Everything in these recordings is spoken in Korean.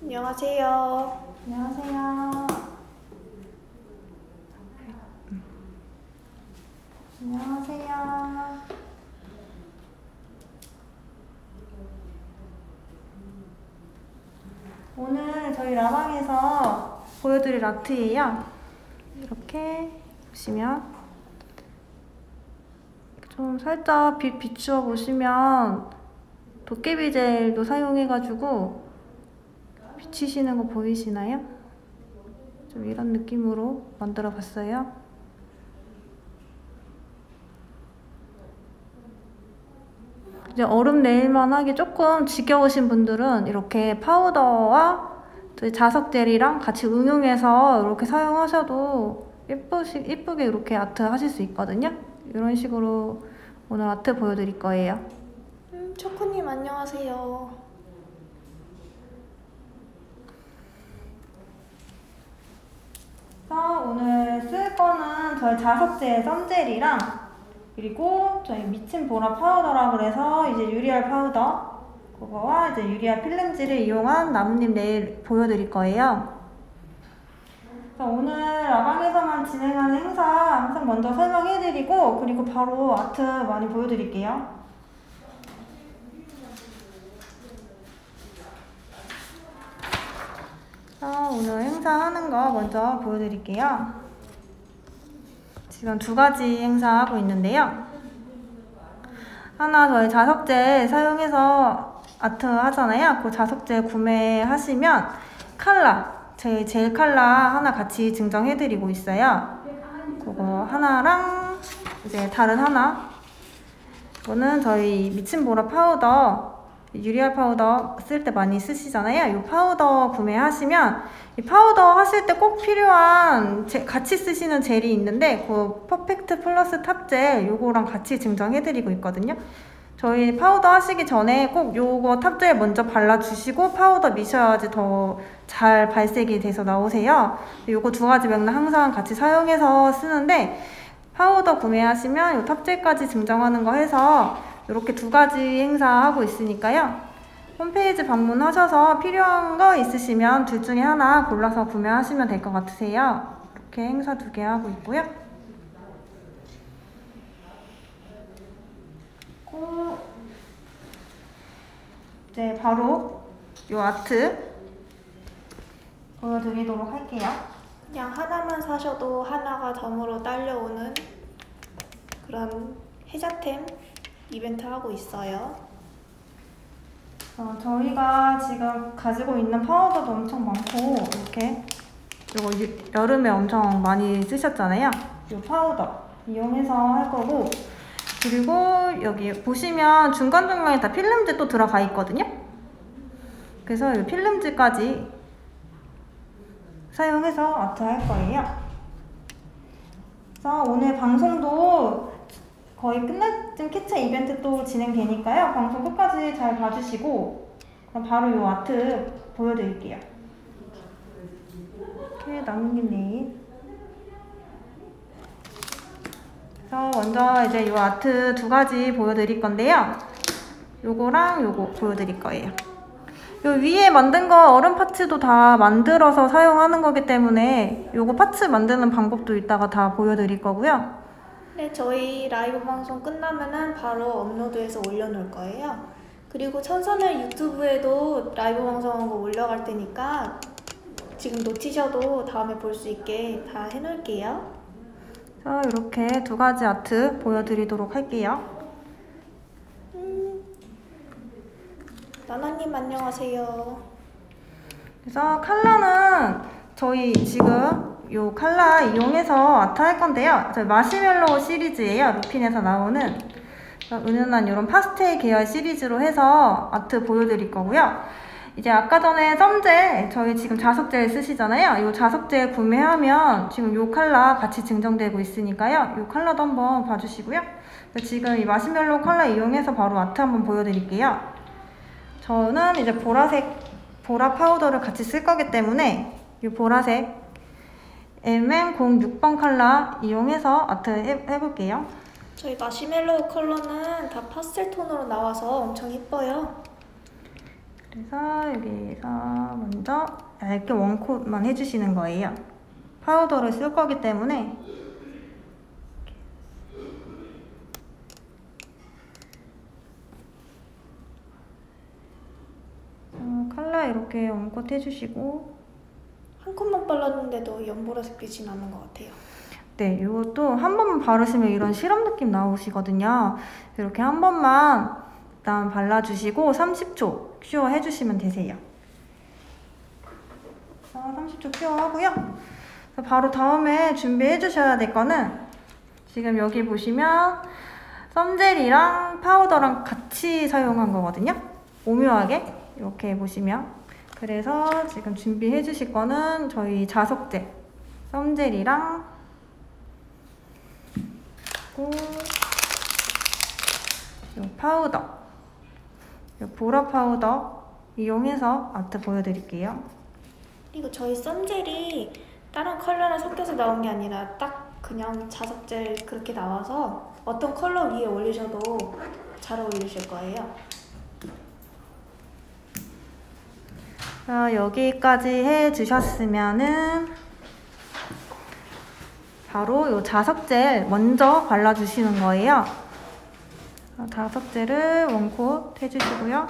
안녕하세요. 안녕하세요. 안녕하세요. 오늘 저희 라방에서 보여드릴 아트예요. 이렇게 보시면 좀 살짝 빛 비추어 보시면 도깨비 젤도 사용해가지고 비치시는 거 보이시나요? 좀 이런 느낌으로 만들어 봤어요. 이제 얼음 네일만 하기 조금 지겨우신 분들은 이렇게 파우더와 자석 젤이랑 같이 응용해서 이렇게 사용하셔도 예쁘게 이렇게 아트 하실 수 있거든요. 이런 식으로 오늘 아트 보여드릴 거예요. 초코님 안녕하세요. 오늘 쓸 거는 저희 자석젤 썸젤이랑 그리고 저희 미친 보라 파우더라 그래서 이제 유리알 파우더 그거와 이제 유리알 필름지를 이용한 나뭇잎 네일 보여드릴 거예요. 오늘 라방에서만 진행하는 행사 항상 먼저 설명해드리고 그리고 바로 아트 많이 보여드릴게요. 오늘 행사하는 거 먼저 보여드릴게요. 지금 두 가지 행사하고 있는데요. 하나 저희 자석젤 사용해서 아트 하잖아요. 그 자석젤 구매하시면 컬러, 저희 젤 컬러 하나 같이 증정해드리고 있어요. 그거 하나랑 이제 다른 하나 이거는 저희 미친 보라 파우더 유리알 파우더 쓸 때 많이 쓰시잖아요. 이 파우더 구매하시면 이 파우더 하실 때 꼭 필요한 같이 쓰시는 젤이 있는데 그 퍼펙트 플러스 탑젤 요거랑 같이 증정해드리고 있거든요. 저희 파우더 하시기 전에 꼭 요거 탑젤 먼저 발라주시고 파우더 미셔야지 더 잘 발색이 돼서 나오세요. 요거 두 가지 맥락 항상 같이 사용해서 쓰는데 파우더 구매하시면 요 탑젤까지 증정하는 거 해서 이렇게 두 가지 행사하고 있으니까요. 홈페이지 방문하셔서 필요한 거 있으시면 둘 중에 하나 골라서 구매하시면 될 것 같으세요. 이렇게 행사 두 개 하고 있고요. 이제 바로 이 아트 보여드리도록 할게요. 그냥 하나만 사셔도 하나가 덤으로 딸려오는 그런 해자템 이벤트 하고 있어요. 저희가 지금 가지고 있는 파우더도 엄청 많고 이렇게 이거 여름에 엄청 많이 쓰셨잖아요. 이 파우더 이용해서 할 거고 그리고 여기 보시면 중간중간에 다 필름지 또 들어가 있거든요. 그래서 이 필름지까지 사용해서 아트 할 거예요. 그래서 오늘 방송도 거의 끝날 쯤 캡처 이벤트 또 진행되니까요. 방송 끝까지 잘 봐주시고 그럼 바로 이 아트 보여드릴게요. 이렇게 나뭇잎 네일. 그래서 먼저 이제 이 아트 두 가지 보여드릴 건데요. 요거랑 요거 보여드릴 거예요. 요 위에 만든 거 얼음 파츠도 다 만들어서 사용하는 거기 때문에 요거 파츠 만드는 방법도 이따가 다 보여드릴 거고요. 네, 저희 라이브 방송 끝나면은 바로 업로드해서 올려놓을 거예요. 그리고 천선을 유튜브에도 라이브 방송한 거 올려갈 테니까 지금 놓치셔도 다음에 볼 수 있게 다 해놓을게요. 자, 이렇게 두 가지 아트 보여드리도록 할게요. 나나님 안녕하세요. 그래서 컬러는 저희 지금 요 컬러 이용해서 아트 할 건데요. 저희 마시멜로우 시리즈예요. 루핀에서 나오는 은은한 이런 파스텔 계열 시리즈로 해서 아트 보여드릴 거고요. 이제 아까 전에 썸젤 저희 지금 자석젤 쓰시잖아요. 이 자석젤 구매하면 지금 요 컬러 같이 증정되고 있으니까요. 요 컬러도 한번 봐주시고요. 지금 이 마시멜로우 컬러 이용해서 바로 아트 한번 보여드릴게요. 저는 이제 보라 파우더를 같이 쓸 거기 때문에 이 보라색 MN06번 컬러 이용해서 아트 해볼게요. 저희 마시멜로우 컬러는 다 파스텔 톤으로 나와서 엄청 예뻐요. 그래서 여기서 먼저 얇게 원콧만 해주시는 거예요. 파우더를 쓸 거기 때문에. 컬러 이렇게 원콧 해주시고. 한 컷만 발랐는데도 연보라색 빛이 나는 것 같아요. 네, 이것도 한 번만 바르시면 이런 실험 느낌 나오시거든요. 이렇게 한 번만 일단 발라주시고 30초 큐어 해주시면 되세요. 30초 큐어 하고요. 바로 다음에 준비해 주셔야 될 거는 지금 여기 보시면 썸젤이랑 파우더랑 같이 사용한 거거든요. 오묘하게 이렇게 보시면. 그래서 지금 준비해 주실 거는 저희 자석젤, 썸젤이랑 요 파우더, 요 보라 파우더 이용해서 아트 보여드릴게요. 그리고 저희 썸젤이 다른 컬러랑 섞여서 나온 게 아니라 딱 그냥 자석젤 그렇게 나와서 어떤 컬러 위에 올리셔도 잘 어울리실 거예요. 여기까지 해주셨으면은 바로 요 자석젤 먼저 발라주시는 거예요. 자석젤을 원콧 해주시고요.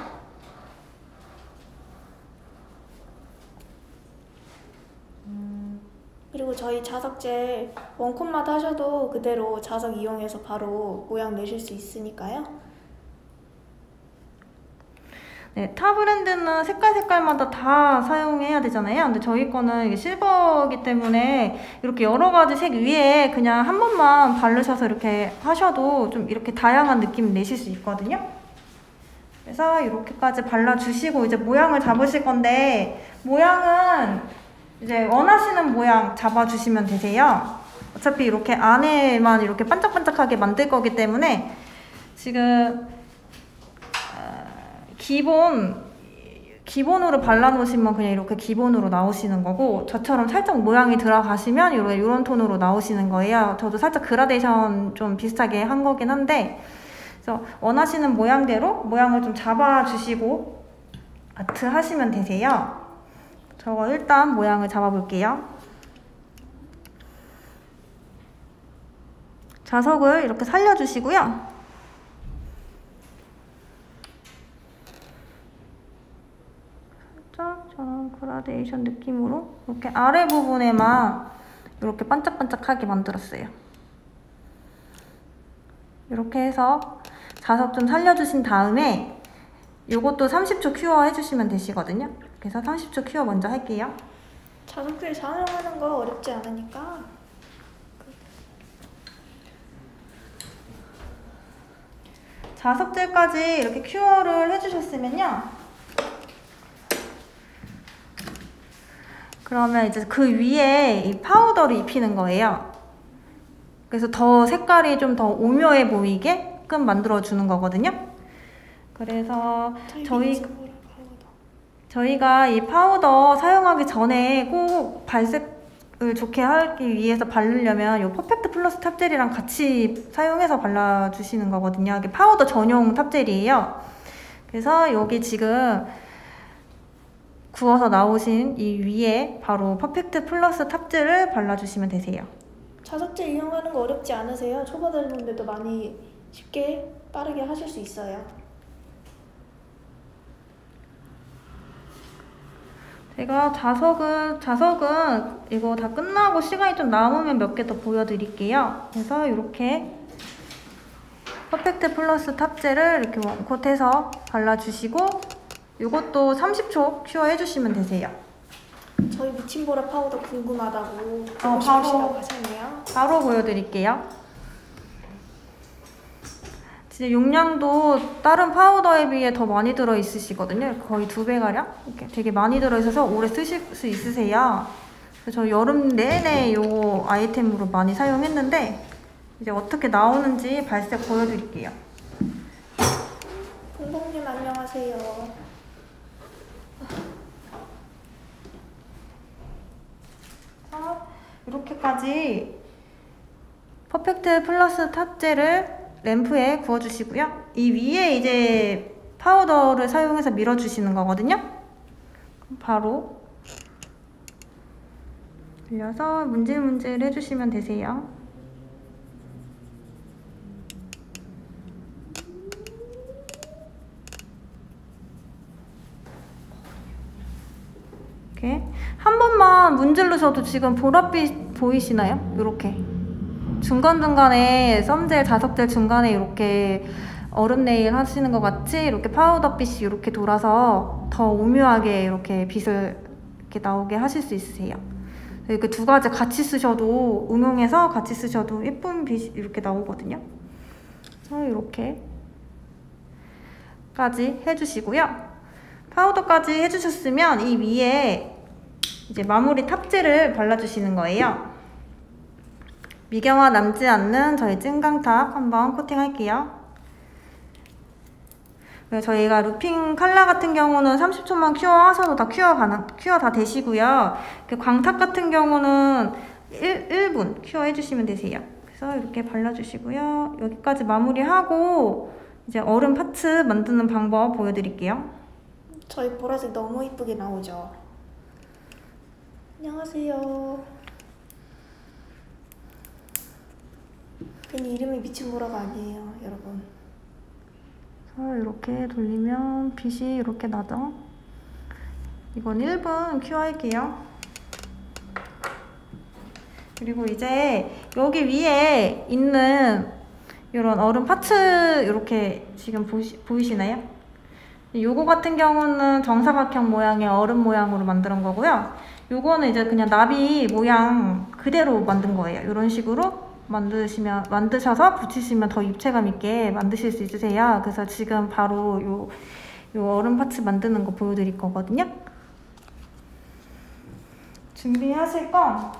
그리고 저희 자석젤 원콧마다 하셔도 그대로 자석 이용해서 바로 모양 내실 수 있으니까요. 네, 타 브랜드는 색깔마다 다 사용해야 되잖아요. 근데 저희 거는 이게 실버이기 때문에 이렇게 여러 가지 색 위에 그냥 한 번만 바르셔서 이렇게 하셔도 좀 이렇게 다양한 느낌 내실 수 있거든요. 그래서 이렇게까지 발라주시고 이제 모양을 잡으실 건데, 모양은 이제 원하시는 모양 잡아주시면 되세요. 어차피 이렇게 안에만 이렇게 반짝반짝하게 만들 거기 때문에 지금 기본으로 발라놓으시면 그냥 이렇게 기본으로 나오시는 거고, 저처럼 살짝 모양이 들어가시면 이런 톤으로 나오시는 거예요. 저도 살짝 그라데이션 좀 비슷하게 한 거긴 한데, 그래서 원하시는 모양대로 모양을 좀 잡아주시고 아트 하시면 되세요. 저거 일단 모양을 잡아볼게요. 자석을 이렇게 살려주시고요. 저는 그라데이션 느낌으로 이렇게 아래 부분에만 이렇게 반짝반짝하게 만들었어요. 이렇게 해서 자석 좀 살려주신 다음에 이것도 30초 큐어 해주시면 되시거든요. 그래서 30초 큐어 먼저 할게요. 자석젤 사용하는 거 어렵지 않으니까. 자석젤까지 이렇게 큐어를 해주셨으면요. 그러면 이제 그 위에 이 파우더를 입히는 거예요. 그래서 더 색깔이 좀 더 오묘해 보이게끔 만들어주는 거거든요. 그래서 저희가 이 파우더 사용하기 전에 꼭 발색을 좋게 하기 위해서 바르려면 이 퍼펙트 플러스 탑젤이랑 같이 사용해서 발라주시는 거거든요. 이게 파우더 전용 탑젤이에요. 그래서 여기 지금 구워서 나오신 이 위에 바로 퍼펙트 플러스 탑젤을 발라주시면 되세요. 자석젤 이용하는 거 어렵지 않으세요? 초보자분들도 많이 쉽게 빠르게 하실 수 있어요. 제가 자석은 이거 다 끝나고 시간이 좀 남으면 몇 개 더 보여드릴게요. 그래서 이렇게 퍼펙트 플러스 탑젤을 이렇게 원콧해서 발라주시고, 이것도 30초 큐어 해주시면 되세요. 저희 미친보라 파우더 궁금하다고 바로 하셨네요. 바로 보여드릴게요. 진짜 용량도 다른 파우더에 비해 더 많이 들어있으시거든요. 거의 2배가량? 이렇게 되게 많이 들어있어서 오래 쓰실 수 있으세요. 그래서 저 여름 내내 이 아이템으로 많이 사용했는데, 이제 어떻게 나오는지 발색 보여드릴게요. 봉봉님 안녕하세요. 이렇게까지 퍼펙트 플러스 탑젤을 램프에 구워주시고요. 이 위에 이제 파우더를 사용해서 밀어주시는 거거든요. 바로 돌려서 문질문질 해주시면 되세요. 이렇게 한 번만 문지르셔도 지금 보랏빛 보이시나요? 이렇게 중간중간에 썸젤, 자석젤 중간에 이렇게 얼음 네일 하시는 것 같이 이렇게 파우더빛이 이렇게 돌아서 더 오묘하게 이렇게 빛을 이렇게 나오게 하실 수 있으세요. 이렇게 두 가지 같이 쓰셔도, 응용해서 같이 쓰셔도 예쁜 빛이 이렇게 나오거든요. 그래서 이렇게까지 해주시고요. 파우더까지 해주셨으면 이 위에 이제 마무리 탑재를 발라주시는 거예요. 미경화 남지 않는 저희 찐강탑 한번 코팅할게요. 저희가 루핑 컬러 같은 경우는 30초만 큐어 하셔도 다 큐어 다 되시고요. 광탑 같은 경우는 1분 큐어 해주시면 되세요. 그래서 이렇게 발라주시고요. 여기까지 마무리하고 이제 얼음 파츠 만드는 방법 보여드릴게요. 저희 보라색 너무 이쁘게 나오죠? 안녕하세요. 괜히 이름이 미친 보라가 아니에요, 여러분. 이렇게 돌리면 빛이 이렇게 나죠? 이건 1분 큐어 할게요. 그리고 이제 여기 위에 있는 이런 얼음 파츠 이렇게 지금 보이시나요? 요거 같은 경우는 정사각형 모양의 얼음 모양으로 만든 거고요. 요거는 이제 그냥 나비 모양 그대로 만든 거예요. 이런 식으로 만드셔서 붙이시면 더 입체감 있게 만드실 수 있으세요. 그래서 지금 바로 요 얼음 파츠 만드는 거 보여드릴 거거든요. 준비하실 건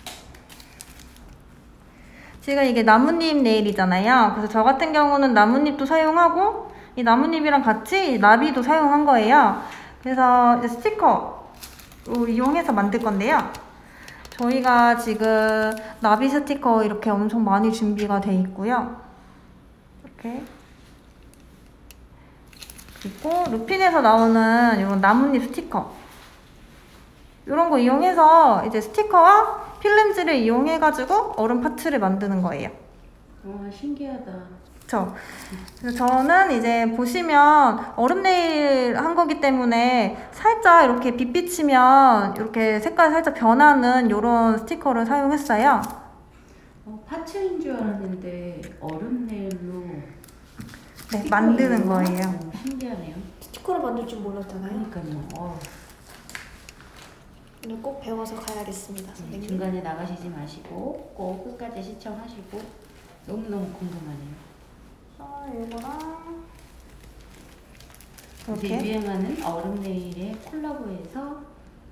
지금 이게 나뭇잎 네일이잖아요. 그래서 저 같은 경우는 나뭇잎도 사용하고 이 나뭇잎이랑 같이 나비도 사용한 거예요. 그래서 이제 스티커 이용해서 만들 건데요. 저희가 지금 나비 스티커 이렇게 엄청 많이 준비가 돼 있고요. 이렇게. 그리고 루핀에서 나오는 이런 나뭇잎 스티커. 이런 거 이용해서 이제 스티커와 필름지를 이용해가지고 얼음 파츠를 만드는 거예요. 와, 신기하다. 그래서 저는 이제 보시면 얼음 네일 한 거기 때문에 살짝 이렇게 빛 비치면 이렇게 색깔 살짝 변하는 이런 스티커를 사용했어요. 파츠인 줄 알았는데 얼음 네일로 네, 만드는 거예요. 신기하네요. 스티커를 만들 줄 몰랐잖아요. 그러니까요. 오늘 꼭 배워서 가야겠습니다, 네, 선생님. 중간에 나가시지 마시고 꼭 끝까지 시청하시고. 너무너무 궁금하네요. 이거랑 이제 이렇게 유행하는 얼음 네일에 콜라보해서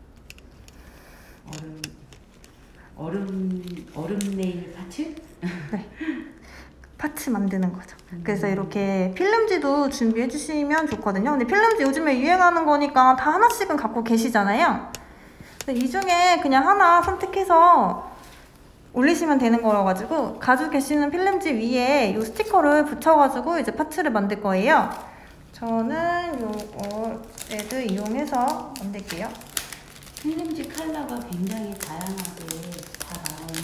얼음 네일 파츠? 네, 파츠 만드는 거죠. 그래서 이렇게 필름지도 준비해 주시면 좋거든요. 근데 필름지 요즘에 유행하는 거니까 다 하나씩은 갖고 계시잖아요. 근데 이 중에 그냥 하나 선택해서 올리시면 되는 거라가지고 가지고 계시는 필름지 위에 이 스티커를 붙여가지고 이제 파츠를 만들 거예요. 저는 요거 레드 이용해서 만들게요. 필름지 컬러가 굉장히 다양하게 다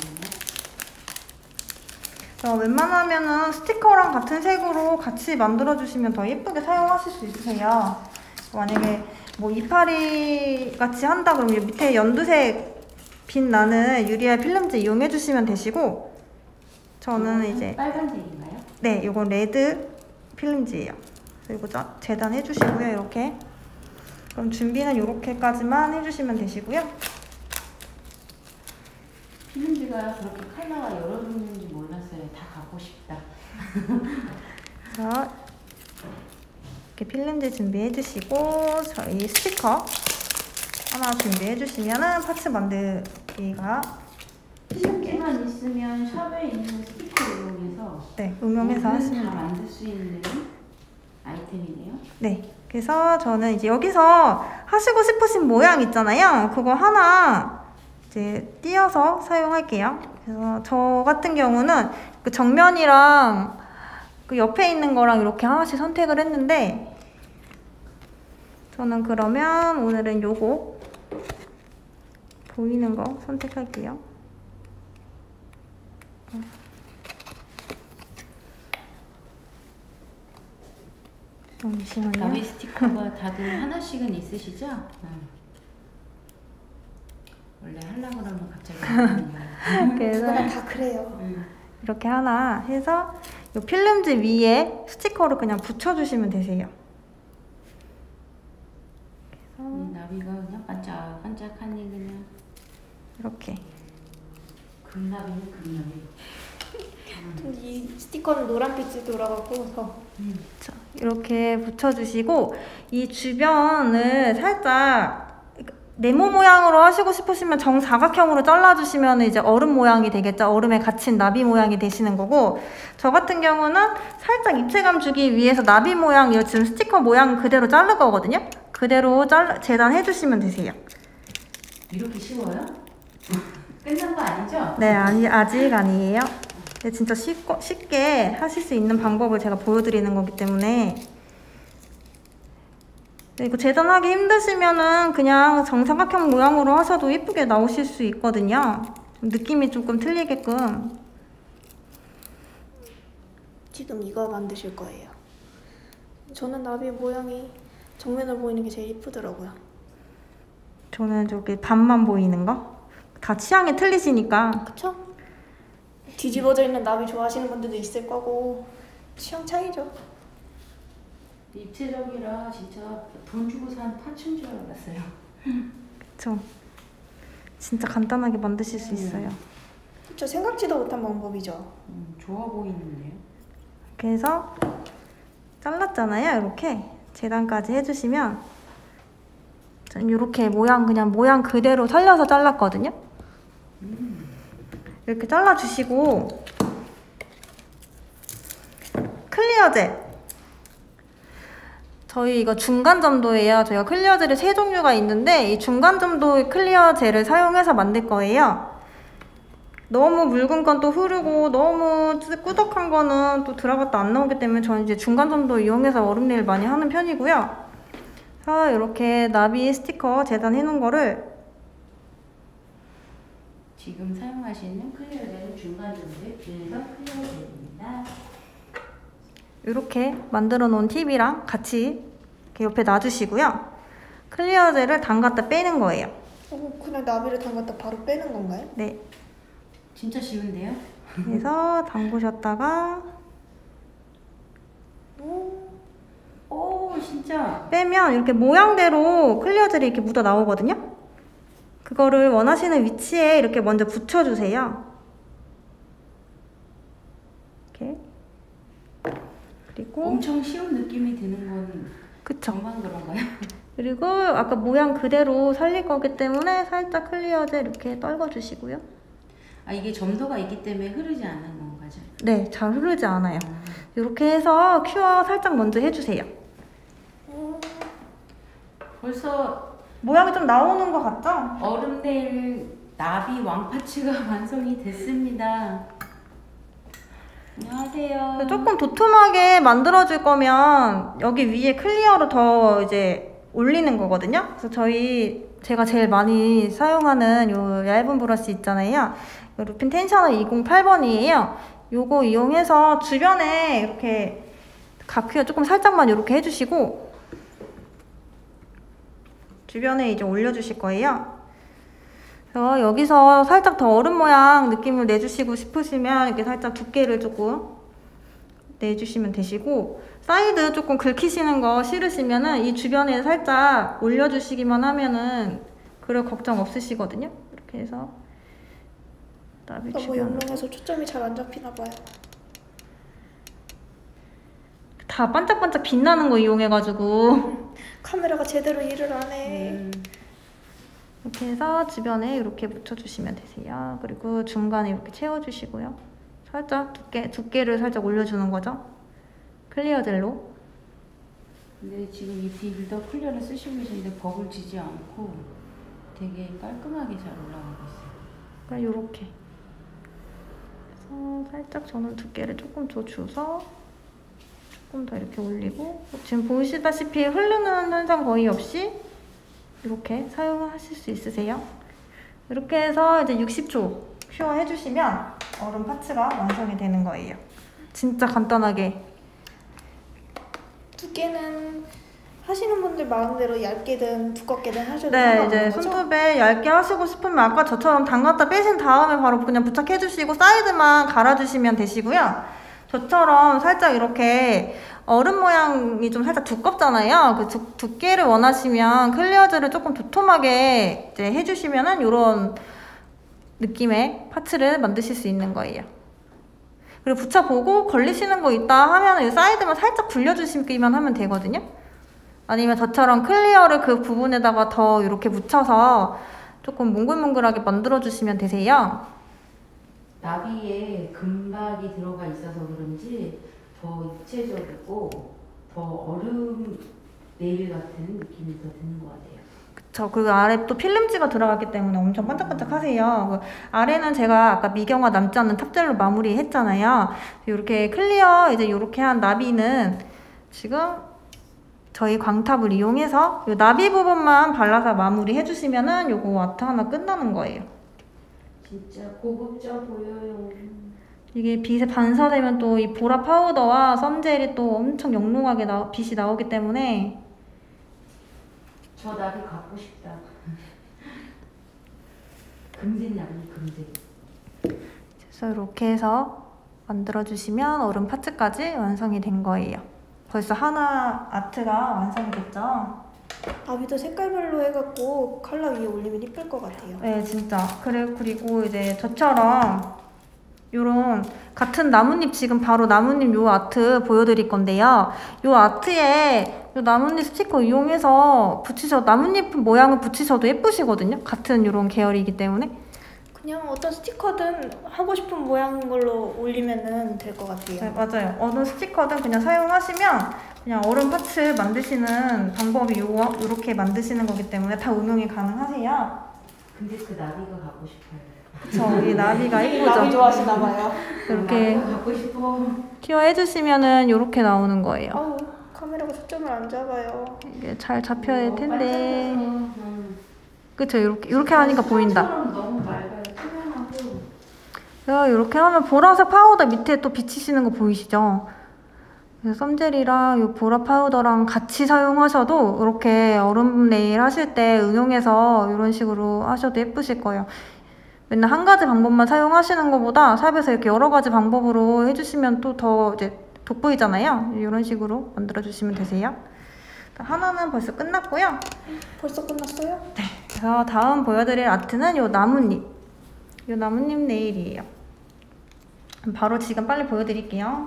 나오네요. 웬만하면은 스티커랑 같은 색으로 같이 만들어주시면 더 예쁘게 사용하실 수 있으세요. 만약에 뭐 이파리 같이 한다 그러면 밑에 연두색 빛나는 유리알 필름지 이용해 주시면 되시고, 저는 이제 빨간색인가요? 네, 이건 레드 필름지예요. 그리고 재단해 주시고요. 이렇게. 그럼 준비는 이렇게까지만 해주시면 되시고요. 필름지가 그렇게 컬러가 여러 종류인지 몰랐어요. 다 갖고 싶다. 자, 이렇게 필름지 준비해 주시고 저희 스티커 하나 준비해 주시면은 파츠 만들기가 필름지만 있으면 샵에 있는 스티커 이용해서 네, 응용해서 하시면 다 돼요. 만들 수 있는 아이템이네요. 네, 그래서 저는 이제 여기서 하시고 싶으신 모양 있잖아요. 그거 하나 이제 띄어서 사용할게요. 그래서 저 같은 경우는 그 정면이랑 그 옆에 있는 거랑 이렇게 하나씩 선택을 했는데, 저는 그러면 오늘은 요거 보이는 거 선택할게요. 잠시만요. 나비 스티커가 다들 하나씩은 있으시죠? 원래 하려고 그러면 갑자기 안 하는 거예요. 그래서 누구나 다 그래요. 이렇게 하나 해서 이 필름지 위에 스티커를 그냥 붙여주시면 되세요. 이 나비가 그냥 반짝반짝하니 그냥 이렇게. 금나비는 금나비. 이 스티커는 노란빛이 돌아가고 자, 이렇게 붙여주시고 이 주변을 살짝 네모 모양으로 하시고 싶으시면 정사각형으로 잘라주시면 이제 얼음 모양이 되겠죠. 얼음에 갇힌 나비 모양이 되시는 거고, 저 같은 경우는 살짝 입체감 주기 위해서 나비 모양, 이 지금 스티커 모양 그대로 자를 거거든요. 그대로 재단해주시면 되세요. 이렇게 쉬워요? 끝난 거 아니죠? 네, 아직 아니에요. 근데 진짜 쉽게 하실 수 있는 방법을 제가 보여드리는 거기 때문에. 이거 재단하기 힘드시면은 그냥 정사각형 모양으로 하셔도 예쁘게 나오실 수 있거든요. 느낌이 조금 틀리게끔. 지금 이거 만드실 거예요. 저는 나비 모양이 정면을 보이는 게 제일 예쁘더라고요. 저는 저기 반만 보이는 거? 다 취향이 틀리시니까. 그쵸? 뒤집어져 있는 나비 좋아하시는 분들도 있을 거고 취향 차이죠. 입체적이라 진짜 돈 주고 산 파츠인 줄 알았어요. 그쵸. 진짜 간단하게 만드실 수 있어요. 그쵸, 생각지도 못한 방법이죠. 좋아 보이는데요? 그래서 잘랐잖아요. 이렇게 재단까지 해주시면, 전 이렇게 그냥 모양 그대로 살려서 잘랐거든요. 이렇게 잘라주시고, 클리어젤. 저희 이거 중간점도예요. 저희가 클리어젤이 3종류가 있는데 이 중간점도 클리어젤을 사용해서 만들 거예요. 너무 묽은 건 또 흐르고 너무 꾸덕한 거는 또 들어갔다 안 나오기 때문에 저는 이제 중간점도 이용해서 얼음내일 많이 하는 편이고요. 그래서 이렇게 나비 스티커 재단해 놓은 거를 지금 사용하시는 클리어젤은 중간점도의 빌더 클리어젤입니다. 이렇게 만들어 놓은 팁이랑 같이 이렇게 옆에 놔주시고요. 클리어젤을 담갔다 빼는 거예요. 그냥 나비를 담갔다 바로 빼는 건가요? 네. 진짜 쉬운데요? 그래서 담그셨다가 오 진짜 빼면 이렇게 모양대로 클리어젤이 이렇게 묻어 나오거든요. 그거를 원하시는 위치에 이렇게 먼저 붙여주세요. 이렇게. 그리고 엄청 쉬운 느낌이 드는 건 그쵸. 정말 그런가요? 그리고 아까 모양 그대로 살릴 거기 때문에 살짝 클리어젤 이렇게 떨궈주시고요. 아 이게 점도가 있기 때문에 흐르지 않는 건가죠? 네, 잘 흐르지 않아요. 이렇게 해서 큐어 살짝 먼저 해주세요. 벌써 모양이 좀 나오는 것 같죠? 얼음내일 나비 왕파츠가 완성이 됐습니다. 안녕하세요. 조금 도톰하게 만들어줄 거면 여기 위에 클리어를 더 이제 올리는 거거든요. 그래서 제가 제일 많이 사용하는 요 얇은 브러쉬 있잖아요. 요 루핀 텐셔너 208번이에요. 요거 이용해서 주변에 이렇게 각큐어 조금 살짝만 이렇게 해주시고 주변에 이제 올려주실 거예요. 그래서 여기서 살짝 더 얼음 모양 느낌을 내주시고 싶으시면 이렇게 살짝 두께를 조금 내주시면 되시고, 사이드 조금 긁히시는 거 싫으시면은 이 주변에 살짝 올려주시기만 하면은 그럴 걱정 없으시거든요. 이렇게 해서 나비 너무 주변 영롱해서 초점이 잘 안 잡히나 봐요. 다 반짝반짝 빛나는 거 이용해가지고 카메라가 제대로 일을 안 해. 이렇게 해서 주변에 이렇게 묻혀주시면 되세요. 그리고 중간에 이렇게 채워주시고요. 살짝 두께를 살짝 올려주는 거죠. 클리어 젤로. 근데 지금 이 빌더 클리어를 쓰시고 계시는데 버블 지지 않고 되게 깔끔하게 잘 올라가고 있어요. 그러니까 요렇게. 그래서 살짝 저는 두께를 조금 더 줘서 조금 더 이렇게 올리고, 지금 보시다시피 흐르는 현상 거의 없이 이렇게 사용하실 수 있으세요. 이렇게 해서 이제 60초 큐어 해주시면 얼음 파츠가 완성이 되는 거예요. 진짜 간단하게. 두께는 하시는 분들 마음대로 얇게든 두껍게든 하셔도 네, 상관없는 이제 거죠? 손톱에 얇게 하시고 싶으면 아까 저처럼 담갔다 빼신 다음에 바로 그냥 부착해주시고 사이드만 갈아주시면 되시고요. 저처럼 살짝 이렇게 얼음 모양이 좀 살짝 두껍잖아요. 그 두께를 원하시면 클리어젤을 조금 도톰하게 이제 해주시면은 이런 느낌의 파츠를 만드실 수 있는 거예요. 그리고 붙여보고 걸리시는 거 있다 하면 이 사이드만 살짝 굴려주시기만 하면 되거든요. 아니면 저처럼 클리어를 그 부분에다가 더 이렇게 묻혀서 조금 몽글몽글하게 만들어주시면 되세요. 나비에 금박이 들어가 있어서 그런지 더 입체적이고 더 얼음 네일 같은 느낌이 더 드는 것 같아요. 그쵸. 그리고 아래 또 필름지가 들어갔기 때문에 엄청 반짝반짝 하세요. 아래는 제가 아까 미경화 남지 않는 탑젤로 마무리 했잖아요. 이렇게 클리어 이제 이렇게 한 나비는 지금 저희 광탑을 이용해서 이 나비 부분만 발라서 마무리 해주시면은 요거 아트 하나 끝나는 거예요. 진짜 고급져 보여요. 이게 빛에 반사되면 또 이 보라 파우더와 썸젤이 또 엄청 영롱하게 빛이 나오기 때문에 저 나비 갖고 싶다. 금색 나비 금색. 그래서 이렇게 해서 만들어주시면 얼음 파츠까지 완성이 된 거예요. 벌써 하나 아트가 완성이 됐죠? 나비도 색깔별로 해갖고 컬러 위에 올리면 이쁠 것 같아요. 네, 진짜. 그리고 이제 저처럼 요런 같은 나뭇잎 지금 바로 나뭇잎 요 아트 보여드릴 건데요. 요 아트에 요 나뭇잎 스티커 이용해서 나뭇잎 모양을 붙이셔도 예쁘시거든요. 같은 요런 계열이기 때문에. 그냥 어떤 스티커든 하고 싶은 모양인 걸로 올리면 될 것 같아요. 네, 맞아요. 어느 스티커든 그냥 사용하시면 그냥 얼음 파츠 만드시는 방법이 요렇게 만드시는 거기 때문에 다 응용이 가능하세요. 근데 그 나비가 갖고 싶어요. 그쵸. 이 나비가 예쁘죠? 나비 좋아하시나 봐요. 이렇게 나비가 갖고 싶어. 큐어 해주시면은 요렇게 나오는 거예요. 아우, 카메라가 초점을 안 잡아요. 이게 잘 잡혀야 할 텐데. 반짝반짝. 그쵸? 이렇게 하니까 보인다. 너무 맑아요. 투명하고. 그래서 이렇게 하면 보라색 파우더 밑에 또 비치시는 거 보이시죠? 그래서 썸젤이랑 이 보라 파우더랑 같이 사용하셔도 이렇게 얼음 네일 하실 때 응용해서 이런 식으로 하셔도 예쁘실 거예요. 맨날 한 가지 방법만 사용하시는 것보다 샵에서 이렇게 여러 가지 방법으로 해주시면 또 더 이제 돋보이잖아요. 이런 식으로 만들어주시면 되세요. 하나는 벌써 끝났고요. 벌써 끝났어요? 그래서 다음 보여드릴 아트는 이 나뭇잎. 이 나뭇잎 네일이에요. 바로 지금 빨리 보여드릴게요.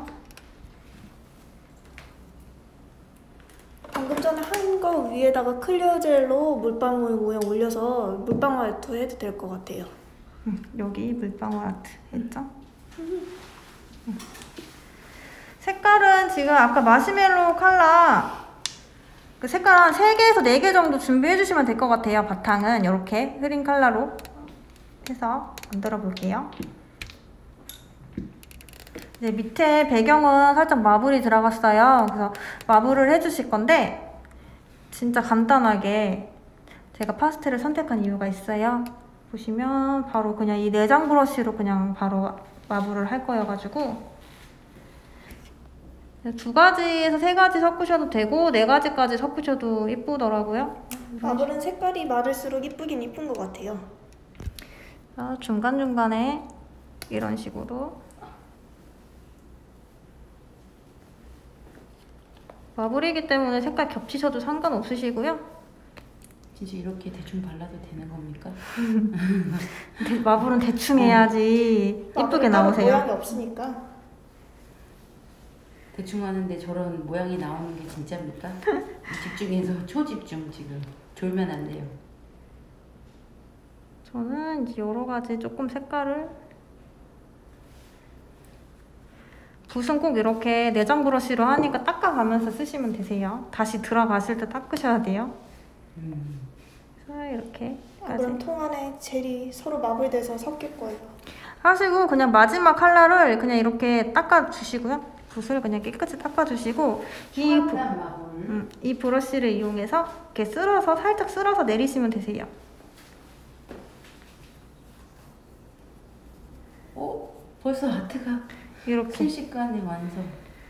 방금 전에 한 거 위에다가 클리어 젤로 물방울 모양 올려서 물방울 아트 해도 될 것 같아요. 여기 물방울 아트 했죠? 색깔은 지금 아까 마시멜로 컬러 그 색깔 한 3개에서 4개 정도 준비해 주시면 될 것 같아요. 바탕은 이렇게 흐린 컬러로 해서 만들어 볼게요. 이제 밑에 배경은 살짝 마블이 들어갔어요. 그래서 마블을 해주실 건데 진짜 간단하게 제가 파스텔을 선택한 이유가 있어요. 보시면 바로 그냥 이 내장 브러쉬로 그냥 바로 마블을 할 거여가지고 2가지에서 3가지 섞으셔도 되고 4가지까지 섞으셔도 예쁘더라고요. 마블은 색깔이 많을수록 이쁘긴 이쁜 것 같아요. 중간중간에 이런 식으로 마블이기 때문에 색깔 겹치셔도 상관없으시고요. 진짜 이렇게 대충 발라도 되는 겁니까? 마블은 대충 해야지 예쁘게 나오세요. 모양이 없으니까. 대충 하는데 저런 모양이 나오는 게 진짜입니까? 집중해서 초집중 지금 졸면 안 돼요. 저는 이제 여러 가지 조금 색깔을 붓은 꼭 이렇게 내장 브러쉬로 하니까 닦아가면서 쓰시면 되세요. 다시 들어가실 때 닦으셔야 돼요. 그래서 이렇게 그럼 통 안에 젤이 서로 마블돼서 섞일 거예요. 하시고 그냥 마지막 컬러를 그냥 이렇게 닦아주시고요. 붓을 그냥 깨끗이 닦아주시고 초간단 마블. 이 브러쉬를 이용해서 이렇게 쓸어서 살짝 쓸어서 내리시면 되세요. 벌써 아트가 이렇게 순식간에 완성.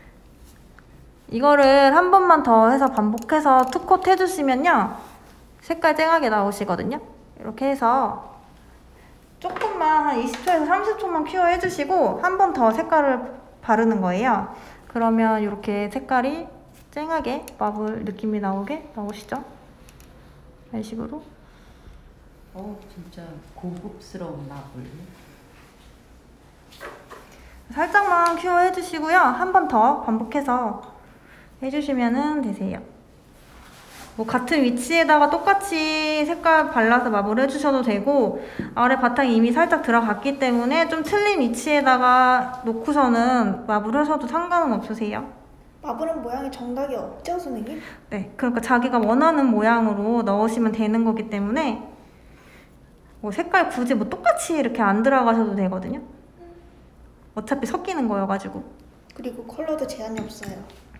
이거를 한 번만 더 해서 반복해서 투컷 해주시면요 색깔 쨍하게 나오시거든요. 이렇게 해서 조금만 한 20초에서 30초만 큐어 해주시고 한 번 더 색깔을 바르는 거예요. 그러면 이렇게 색깔이 쨍하게 마블 느낌이 나오시죠? 이런 식으로. 진짜 고급스러운 마블. 살짝만 큐어 해주시고요. 한 번 더 반복해서 해주시면 되세요. 뭐 같은 위치에다가 똑같이 색깔 발라서 마블 해주셔도 되고 아래 바탕이 이미 살짝 들어갔기 때문에 좀 틀린 위치에다가 놓고서는 마블 하셔도 상관은 없으세요. 마블은 모양이 정답이 없죠, 선생님? 네, 그러니까 자기가 원하는 모양으로 넣으시면 되는 거기 때문에 뭐 색깔 굳이 뭐 똑같이 이렇게 안 들어가셔도 되거든요. 어차피 섞이는 거여가지고. 그리고 컬러도 제한이 없어요.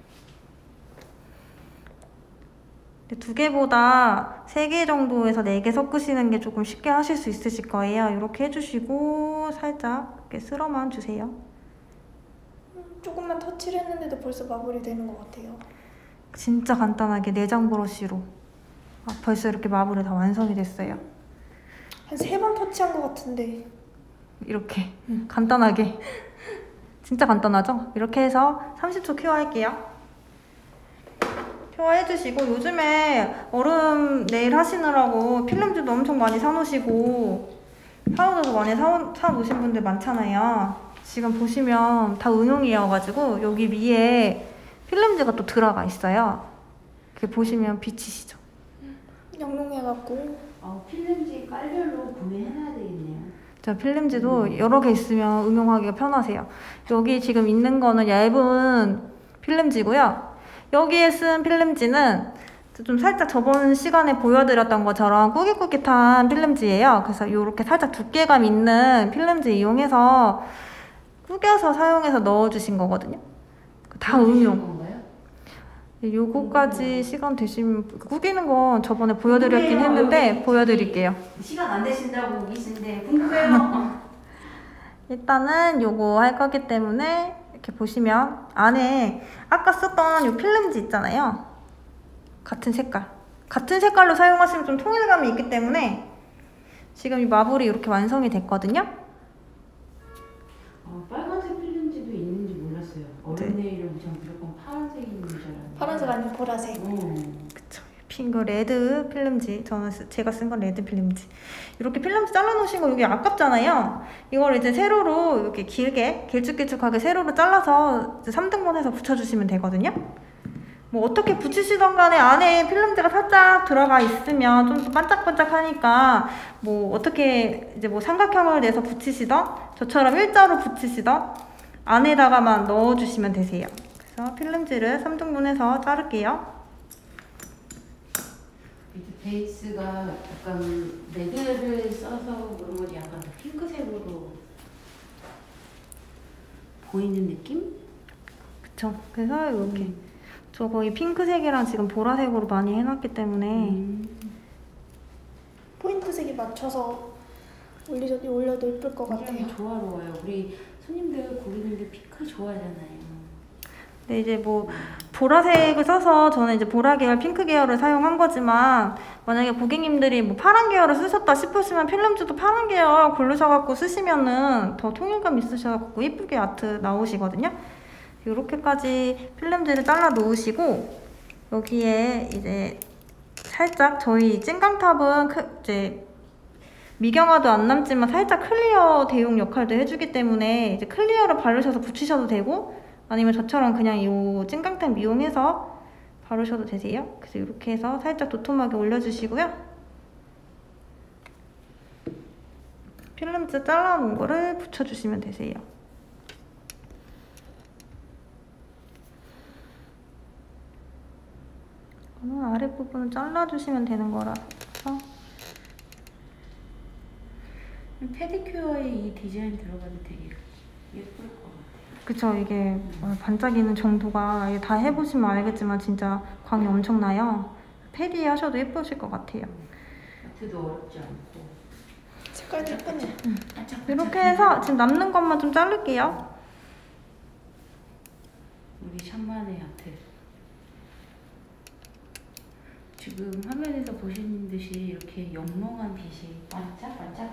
두 개보다 3개 정도에서 4개 섞으시는 게 조금 쉽게 하실 수 있으실 거예요. 이렇게 해주시고 살짝 이렇게 쓸어만 주세요. 조금만 터치를 했는데도 벌써 마블이 되는 것 같아요. 진짜 간단하게 내장 브러쉬로 벌써 이렇게 마블이 다 완성이 됐어요. 한 3번 터치한 것 같은데. 이렇게 간단하게 진짜 간단하죠? 이렇게 해서 30초 큐어 할게요. 큐어 해주시고 요즘에 얼음 네일 하시느라고 필름지도 엄청 많이 사놓으시고 파우더도 많이 사놓으신 분들 많잖아요. 지금 보시면 다 은용이어가지고 여기 위에 필름지가 또 들어가 있어요. 이렇게 보시면 비치시죠? 영롱해갖고. 필름지 깔별로 구매해놔야 되겠네요. 저 필름지도 여러 개 있으면 응용하기가 편하세요. 여기 지금 있는 거는 얇은 필름지고요. 여기에 쓴 필름지는 좀 살짝 저번 시간에 보여드렸던 것처럼 꾸깃꾸깃한 필름지예요. 그래서 이렇게 살짝 두께감 있는 필름지 이용해서 꾸겨서 사용해서 넣어주신 거거든요. 다 응용. 요거까지 시간 되시면 꾸기는 건 저번에 보여드렸긴 했는데 보여드릴게요. 시간 안 되신다고 계신데 궁금해요. 일단은 요거 할 거기 때문에 이렇게 보시면 안에 아까 썼던 요 필름지 있잖아요. 같은 색깔로 사용하시면 좀 통일감이 있기 때문에 지금 이 마블이 이렇게 완성이 됐거든요. 빨간색 필름지도 있는지 몰랐어요. 얼음 네일을 무조건 파란색이 있는 줄 알았는데. 파란색 아니면 보라색. 그쵸. 핑크 레드 필름지. 제가 쓴 건 레드 필름지. 이렇게 필름지 잘라놓으신 거 여기 아깝잖아요. 이걸 이제 세로로 이렇게 길쭉길쭉하게 세로로 잘라서 이제 3등분해서 붙여주시면 되거든요. 뭐 어떻게 붙이시던 간에 안에 필름지가 살짝 들어가 있으면 좀 더 반짝반짝하니까 뭐 어떻게 이제 뭐 삼각형을 내서 붙이시던 저처럼 일자로 붙이시던 안에다가만 넣어주시면 되세요. 그래서 필름지를 3등분해서 자를게요. 베이스가 약간 레드를 써서 그런 거지 약간 핑크색으로 보이는 느낌? 그쵸. 그래서 이렇게 저 거의 핑크색이랑 지금 보라색으로 많이 해놨기 때문에 포인트색이 맞춰서 올려도 예쁠 것 같아요. 굉장히 조화로워요. 우리 손님들 고객님들 핑크 좋아하잖아요. 근데 이제 뭐 보라색을 써서 저는 이제 보라 계열, 핑크 계열을 사용한 거지만 만약에 고객님들이 뭐 파란 계열을 쓰셨다 싶으시면 필름지도 파란 계열 고르셔갖고 쓰시면은 더 통일감 있으셔갖고 예쁘게 아트 나오시거든요. 이렇게까지 필름지를 잘라 놓으시고 여기에 이제 살짝 저희 찐강탑은 이제 미경화도 안 남지만 살짝 클리어 대용 역할도 해주기 때문에 이제 클리어를 바르셔서 붙이셔도 되고 아니면 저처럼 그냥 이 찐강탑 이용해서 바르셔도 되세요. 그래서 이렇게 해서 살짝 도톰하게 올려주시고요. 필름지 잘라놓은 거를 붙여주시면 되세요. 아랫부분을 잘라주시면 되는 거라서 페디큐어에 이 디자인 들어가도 되게 예쁠 것 같아요. 그쵸, 이게 반짝이는 정도가 이게 다 해보시면 알겠지만 진짜 광이 엄청나요. 패디 하셔도 예쁘실 것 같아요. 아트도 어렵지 않고. 색깔도 예쁘네. 이렇게 해서 지금 남는 것만 좀 자를게요. 우리 샴만의 아트. 지금 화면에서 보시는 듯이 이렇게 영롱한 빛이 반짝반짝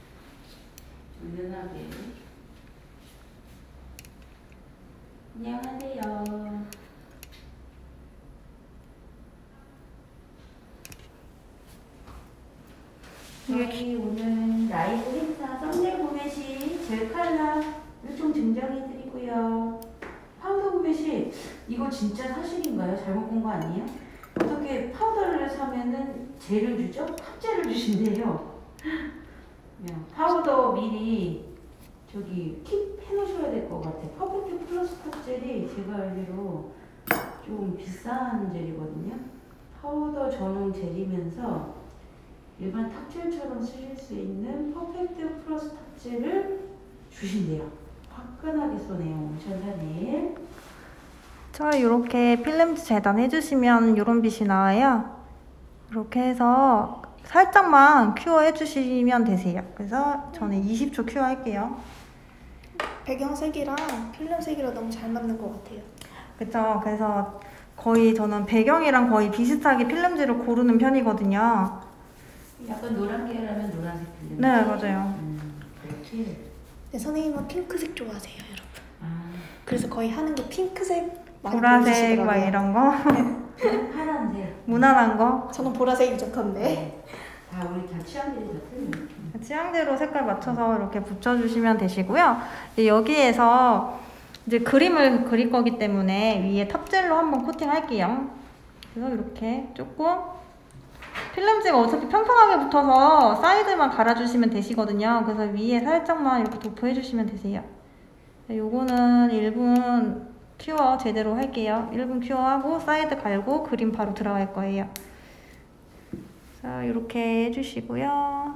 은은하게. 안녕하세요. 저희 오늘 라이브 행사 썸네일 구매 시 젤 컬러 일종 증정해드리고요. 파우더 구매 시 이거 진짜 사실인가요? 잘못 본 거 아니에요? 어떻게 파우더를 사면은 젤을 주죠? 탑젤을 주신대요. 파우더 미리 저기 킵 해놓으셔야 될 것 같아요. 퍼펙트 플러스 탑젤이 제가 알기로 좀 비싼 젤이거든요. 파우더 전용 젤이면서 일반 탑젤처럼 쓰실 수 있는 퍼펙트 플러스 탑젤을 주신대요. 화끈하게 쏘네요, 천사님. 자, 이렇게 필름지 재단해주시면 이런 빛이 나와요. 이렇게 해서 살짝만 큐어 해주시면 되세요. 그래서 저는 20초 큐어 할게요. 배경색이랑 필름색이랑 너무 잘 맞는 것 같아요. 그쵸. 그래서 거의 저는 배경이랑 거의 비슷하게 필름지를 고르는 편이거든요. 약간 노란 계열하면 노란색 필름. 네, 맞아요. 그렇게. 네, 선생님은 핑크색 좋아하세요, 여러분. 아, 그래서 거의 하는 게 핑크색 많이 보라색 막 보여주시더라고요. 이런 거. 저는 파란색. 무난한 거. 저는 보라색이 부족한데. 다 우리 다 취향들이 다 틀려요. 취향대로 색깔 맞춰서 이렇게 붙여주시면 되시고요. 이제 여기에서 이제 그림을 그릴 거기 때문에 위에 탑젤로 한번 코팅할게요. 그래서 이렇게 조금 필름지가 어차피 평평하게 붙어서 사이드만 갈아주시면 되시거든요. 그래서 위에 살짝만 이렇게 도포해주시면 되세요. 요거는 1분 큐어 제대로 할게요. 1분 큐어하고 사이드 갈고 그림 바로 들어갈 거예요. 자, 이렇게 해주시고요.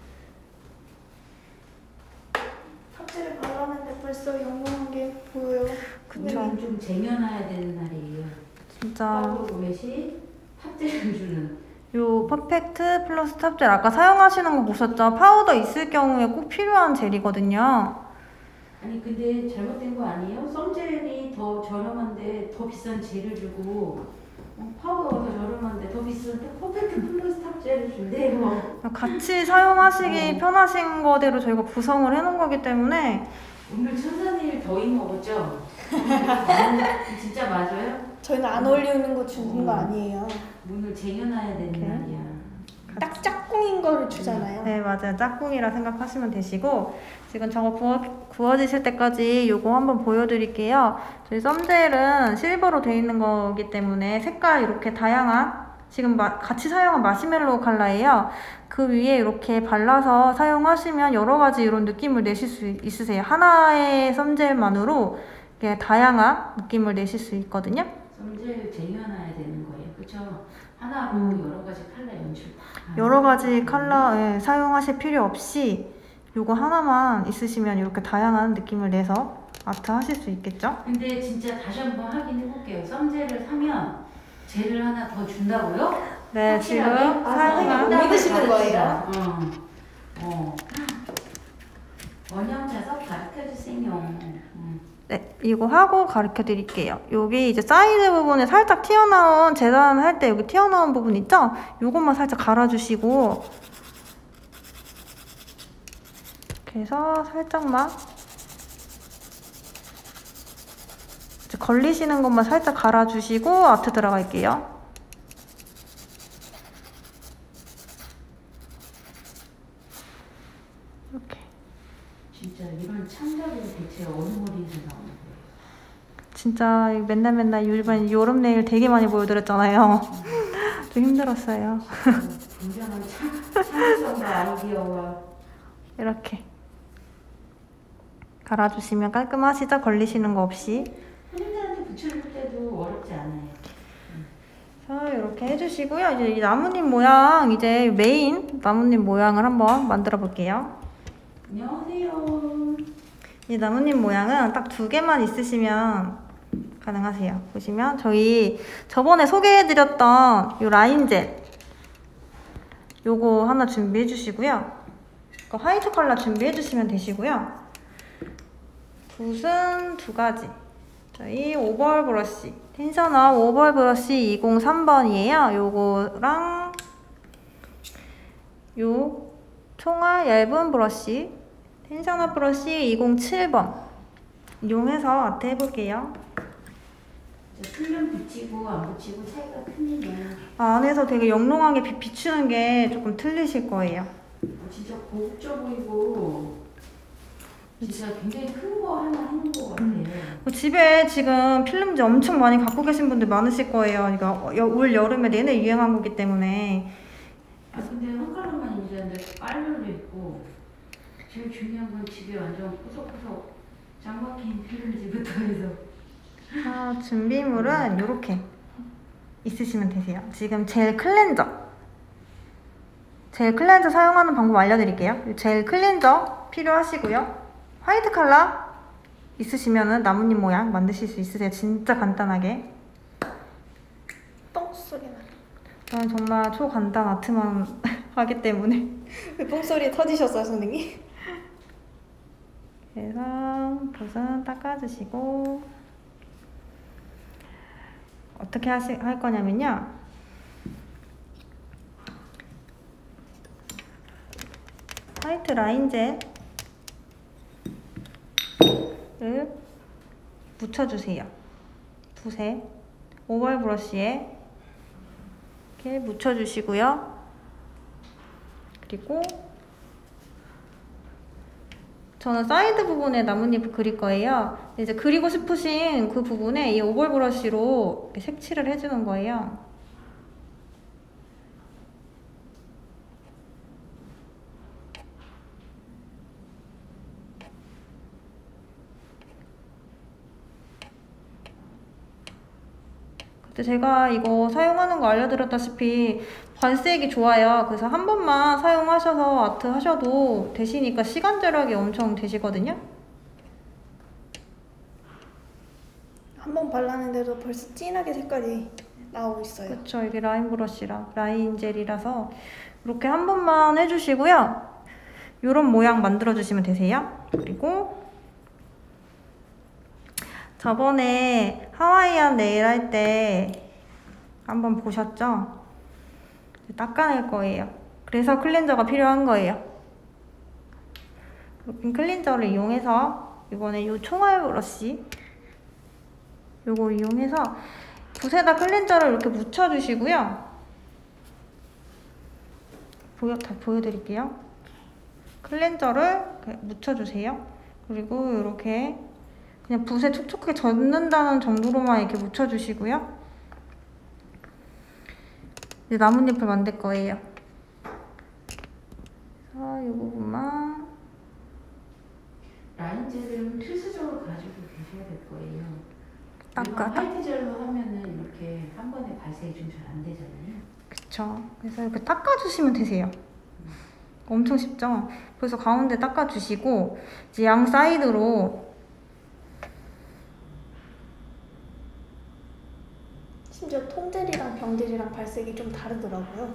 탑재를 발랐는데 벌써 영롱한 게 보여요. 그쵸. 오늘은 좀 쟁여놔야 되는 날이에요. 진짜 파우더 구매 시 탑재를 주는. 요 퍼펙트 플러스 탑젤 아까 사용하시는 거 보셨죠? 파우더 있을 경우에 꼭 필요한 젤이거든요. 아니 근데 잘못된 거 아니에요? 썸젤이 더 저렴한데 더 비싼 젤을 주고 파우더가 더 저렴한데 더 비싼데 퍼펙트 플러스 탑젤을 준대요. 같이 사용하시기 편하신 거대로 저희가 구성을 해놓은 거기 때문에 오늘 천사내일 더위 먹었죠? 진짜 맞아요? 저희는 안 어울리는 거 주는 거 아니에요. 문을 쟁여놔야 되는 이렇게. 날이야. 딱 짝꿍인 거를 주잖아요. 네, 맞아요. 짝꿍이라 생각하시면 되시고 지금 저거 구워지실 때까지 요거 한번 보여드릴게요. 저희 썸젤은 실버로 되어 있는 거기 때문에 색깔 이렇게 다양한 지금 같이 사용한 마시멜로우 컬러예요. 그 위에 이렇게 발라서 사용하시면 여러 가지 이런 느낌을 내실 수 있으세요. 하나의 썸젤만으로 이렇게 다양한 느낌을 내실 수 있거든요. 썸젤 쟁여놔야 되는 거예요. 그렇죠? 하나로 여러 가지 컬러 연출. 여러 가지 컬러 사용하실 필요 없이 요거 하나만 있으시면 이렇게 다양한 느낌을 내서 아트 하실 수 있겠죠? 근데 진짜 다시 한번 확인해볼게요. 썸젤을 사면 젤을 하나 더 준다고요? 네, 확실하게? 지금 선생님 못 믿으시는 거예요? 원형 자석 가르쳐주세요. 네, 이거 하고 가르쳐 드릴게요. 여기 이제 사이드 부분에 살짝 튀어나온 재단할 때 여기 튀어나온 부분 있죠? 요것만 살짝 갈아주시고 이렇게 해서 살짝만 이제 걸리시는 것만 살짝 갈아주시고 아트 들어갈게요. 이렇게. 진짜 이런 창작은 대체 어느 머리에서 나오는 거예요? 진짜 맨날 일반 여름 네일 되게 많이 보여드렸잖아요. 좀 힘들었어요. 굉장한 창의성과 아이디어와 이렇게 갈아주시면 깔끔하시죠? 걸리시는 거 없이. 손님들한테 붙여줄 때도 어렵지 않아요. 자, 이렇게 해주시고요. 이제 이 나뭇잎 모양, 이제 메인 나뭇잎 모양을 한번 만들어 볼게요. 안녕하세요. 이 나뭇잎 모양은 딱 2개만 있으시면 가능하세요. 보시면 저희 저번에 소개해드렸던 이 라인젤 요거 하나 준비해 주시고요. 화이트 컬러 준비해 주시면 되시고요. 붓은 2가지. 저희 오벌 브러쉬 텐셔너 오벌 브러쉬 203번이에요. 요거랑 요 총알 얇은 브러쉬 텐셔너 브러쉬 207번 이용해서 아트 해볼게요. 술면 붙이고 안 붙이고 차이가 크네요. 안에서 되게 영롱하게 비추는 게 조금 틀리실 거예요. 진짜 고급져 보이고 진짜 굉장히 큰 거 하나 하는 거 같아요. 집에 지금 필름지 엄청 많이 갖고 계신 분들 많으실 거예요. 그러니까 올 여름에 내내 유행한 거기 때문에. 아 근데 한 컬러만 있는데 빨간도 있고 제일 중요한 건 집에 완전 구석구석 짱 막힌 필름지부터 해서 준비물은 이렇게 있으시면 되세요. 지금 젤 클렌저 사용하는 방법 알려드릴게요. 젤 클렌저 필요하시고요. 화이트 컬러 있으시면은 나뭇잎 모양 만드실 수 있으세요. 진짜 간단하게. 똥 소리 나. 저는 정말 초간단 아트만 하기 때문에. 왜 똥소리 터지셨어요, 선생님? 그래서 붓은 닦아주시고 어떻게 할 거냐면요. 화이트 라인젤을 묻혀주세요. 붓에 오벌 브러쉬에 이렇게 묻혀주시고요. 그리고 저는 사이드 부분에 나뭇잎을 그릴 거예요. 이제 그리고 싶으신 그 부분에 이 오벌 브러쉬로 이렇게 색칠을 해주는 거예요. 그때 제가 이거 사용하는 거 알려드렸다시피 발색이 좋아요. 그래서 한 번만 사용하셔서 아트 하셔도 되시니까 시간 절약이 엄청 되시거든요. 한 번 발랐는데도 벌써 진하게 색깔이 나오고 있어요. 그렇죠. 이게 라인 브러쉬라 라인 젤이라서 이렇게 한 번만 해주시고요. 이런 모양 만들어 주시면 되세요. 그리고 저번에 하와이안 네일 할 때 한번 보셨죠? 닦아낼 거예요. 그래서 클렌저가 필요한 거예요. 클렌저를 이용해서 이번에 이 총알 브러쉬 요거 이용해서 붓에다 클렌저를 이렇게 묻혀주시고요. 다 보여드릴게요. 클렌저를 이렇게 묻혀주세요. 그리고 이렇게 그냥 붓에 촉촉하게 젖는다는 정도로만 이렇게 묻혀주시고요. 이제 나뭇잎을 만들 거예요. 그래서 이 부분만 라인 젤은 필수적으로 가지고 계셔야 될 거예요. 닦아. 화이트 젤로 하면은 이렇게 한 번에 발색이 좀 잘 안 되잖아요. 그쵸. 그래서 이렇게 닦아주시면 되세요. 엄청 쉽죠? 그래서 가운데 닦아주시고 이제 양 사이드로 심지어 통젤이랑 병젤이랑 발색이 좀 다르더라고요.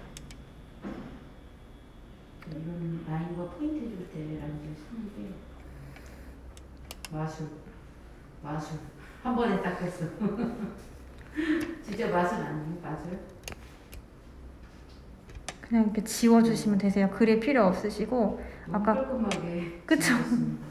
이런 라인과 포인트 줄 때 라인 젤 쓰는 게 마술 한 번에 닦았어. 진짜 마술 아니에요? 마술? 그냥 이렇게 지워주시면 되세요. 그릴 필요 없으시고 너무 깔끔하게 그쵸? 지웠습니다.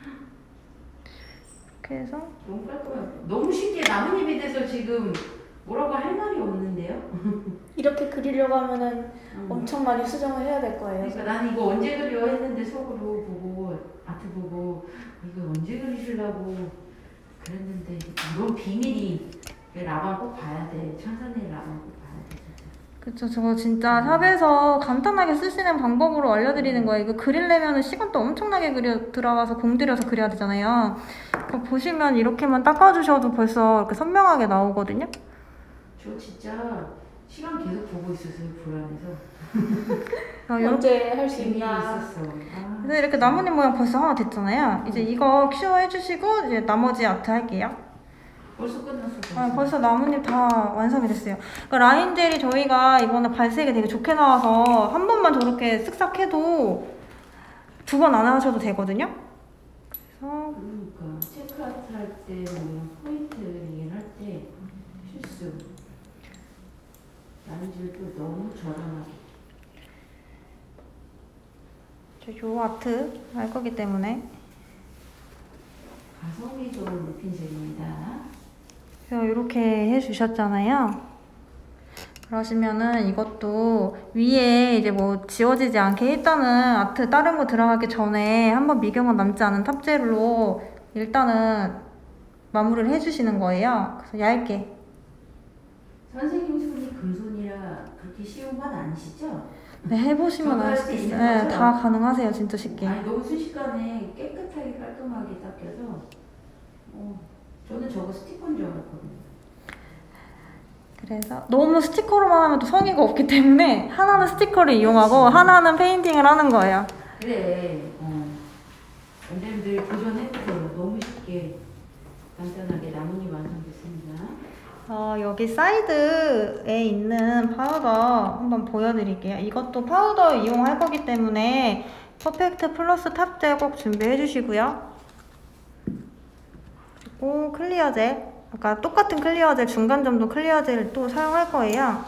이렇게 해서 너무 깔끔하게 너무 쉽게 나뭇잎이 돼서 지금 뭐라고 할 말이 없는데요? 이렇게 그리려고 하면은 엄청 많이 수정을 해야 될 거예요. 그러니까 난 이거 언제 그려 했는데 속으로 보고 아트 보고 이거 언제 그리시려고 그랬는데 이런 비밀이 라방 꼭 봐야 돼. 천선의 라방 꼭 봐야 돼 진짜. 그쵸. 저거 진짜 샵에서 간단하게 쓰시는 방법으로 알려드리는 거예요. 이거 그리려면 시간도 엄청나게 들어가서 공들여서 그려야 되잖아요. 그거 보시면 이렇게만 닦아주셔도 벌써 이렇게 선명하게 나오거든요. 저 진짜 시간 계속 보고 있었어요. 불안해서. 언제 할 수 재미가 있나. 있었어. 아, 그래서 이렇게 나뭇잎 모양 벌써 하나 됐잖아요. 이제 이거 큐어 해주시고 이제 나머지 아트 할게요. 벌써 끝났어. 벌써 나뭇잎 다 완성이 됐어요. 그러니까 라인 젤이 저희가 이번에 발색이 되게 좋게 나와서 한 번만 저렇게 쓱싹 해도 2번 안 하셔도 되거든요. 그래서 그러니까 체크 아트 할 때 뭐 포인트 얘기를 할 때 필수. 라인질도 너무 저렴하게. 요 아트 할 거기 때문에 가성비 좋은 루핀젤입니다. 그래서 이렇게 해주셨잖아요. 그러시면은 이것도 위에 이제 뭐 지워지지 않게 일단은 아트 다른 거 들어가기 전에 한번 미경은 남지 않은 탑젤로 일단은 마무리를 해주시는 거예요. 그래서 얇게. 선생님 손이 금손이라 그렇게 쉬운 건 아니시죠? 네, 해보시면 저도 알 할수 수 있는 있어요. 네, 거죠? 다 가능하세요. 진짜 쉽게. 아니 너무 순식간에 깨끗하게 깔끔하게 닦여서 저는 저거 스티커인 줄 알았거든요. 그래서 너무 스티커로만 하면 또 성의가 없기 때문에 하나는 스티커를 이용하고 하나는 페인팅을 하는 거예요. 그래. 원장님들 도전해보세요. 너무 쉽게 간단하게 나뭇잎 완성됐습니다. 여기 사이드에 있는 파우더 한번 보여드릴게요. 이것도 파우더 이용할 거기 때문에 퍼펙트 플러스 탑젤 꼭 준비해 주시고요. 그리고 클리어 젤, 아까 똑같은 클리어 젤, 중간점도 클리어 젤을 또 사용할 거예요.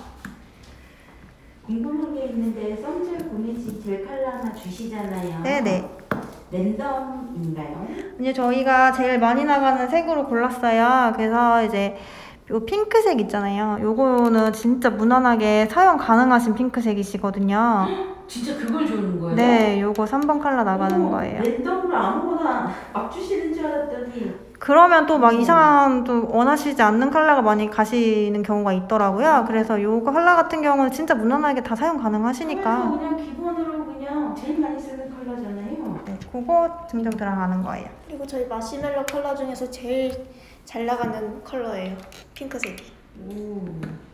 궁금한 게 있는데 썸젤 구매지 젤 컬러 하나 주시잖아요. 네네. 랜덤인가요? 이제 저희가 제일 많이 나가는 색으로 골랐어요. 그래서 이제 요 핑크색 있잖아요. 요거는 진짜 무난하게 사용 가능하신 핑크색이시거든요. 진짜 그걸 주는 거예요? 네, 요거 3번 컬러 나가는 거예요. 랜덤으로 아무거나 막 주시는 줄 알았더니 그러면 또 막 이상한 좀 원하시지 않는 컬러가 많이 가시는 경우가 있더라고요. 그래서 요거 컬러 같은 경우는 진짜 무난하게 다 사용 가능하시니까 그냥 기본으로 그냥 제일 많이 쓰는 컬러잖아요. 네, 그거 증정 들어가는 거예요. 그리고 저희 마시멜로 컬러 중에서 제일 잘 나가는 컬러예요. 핑크색이. 오.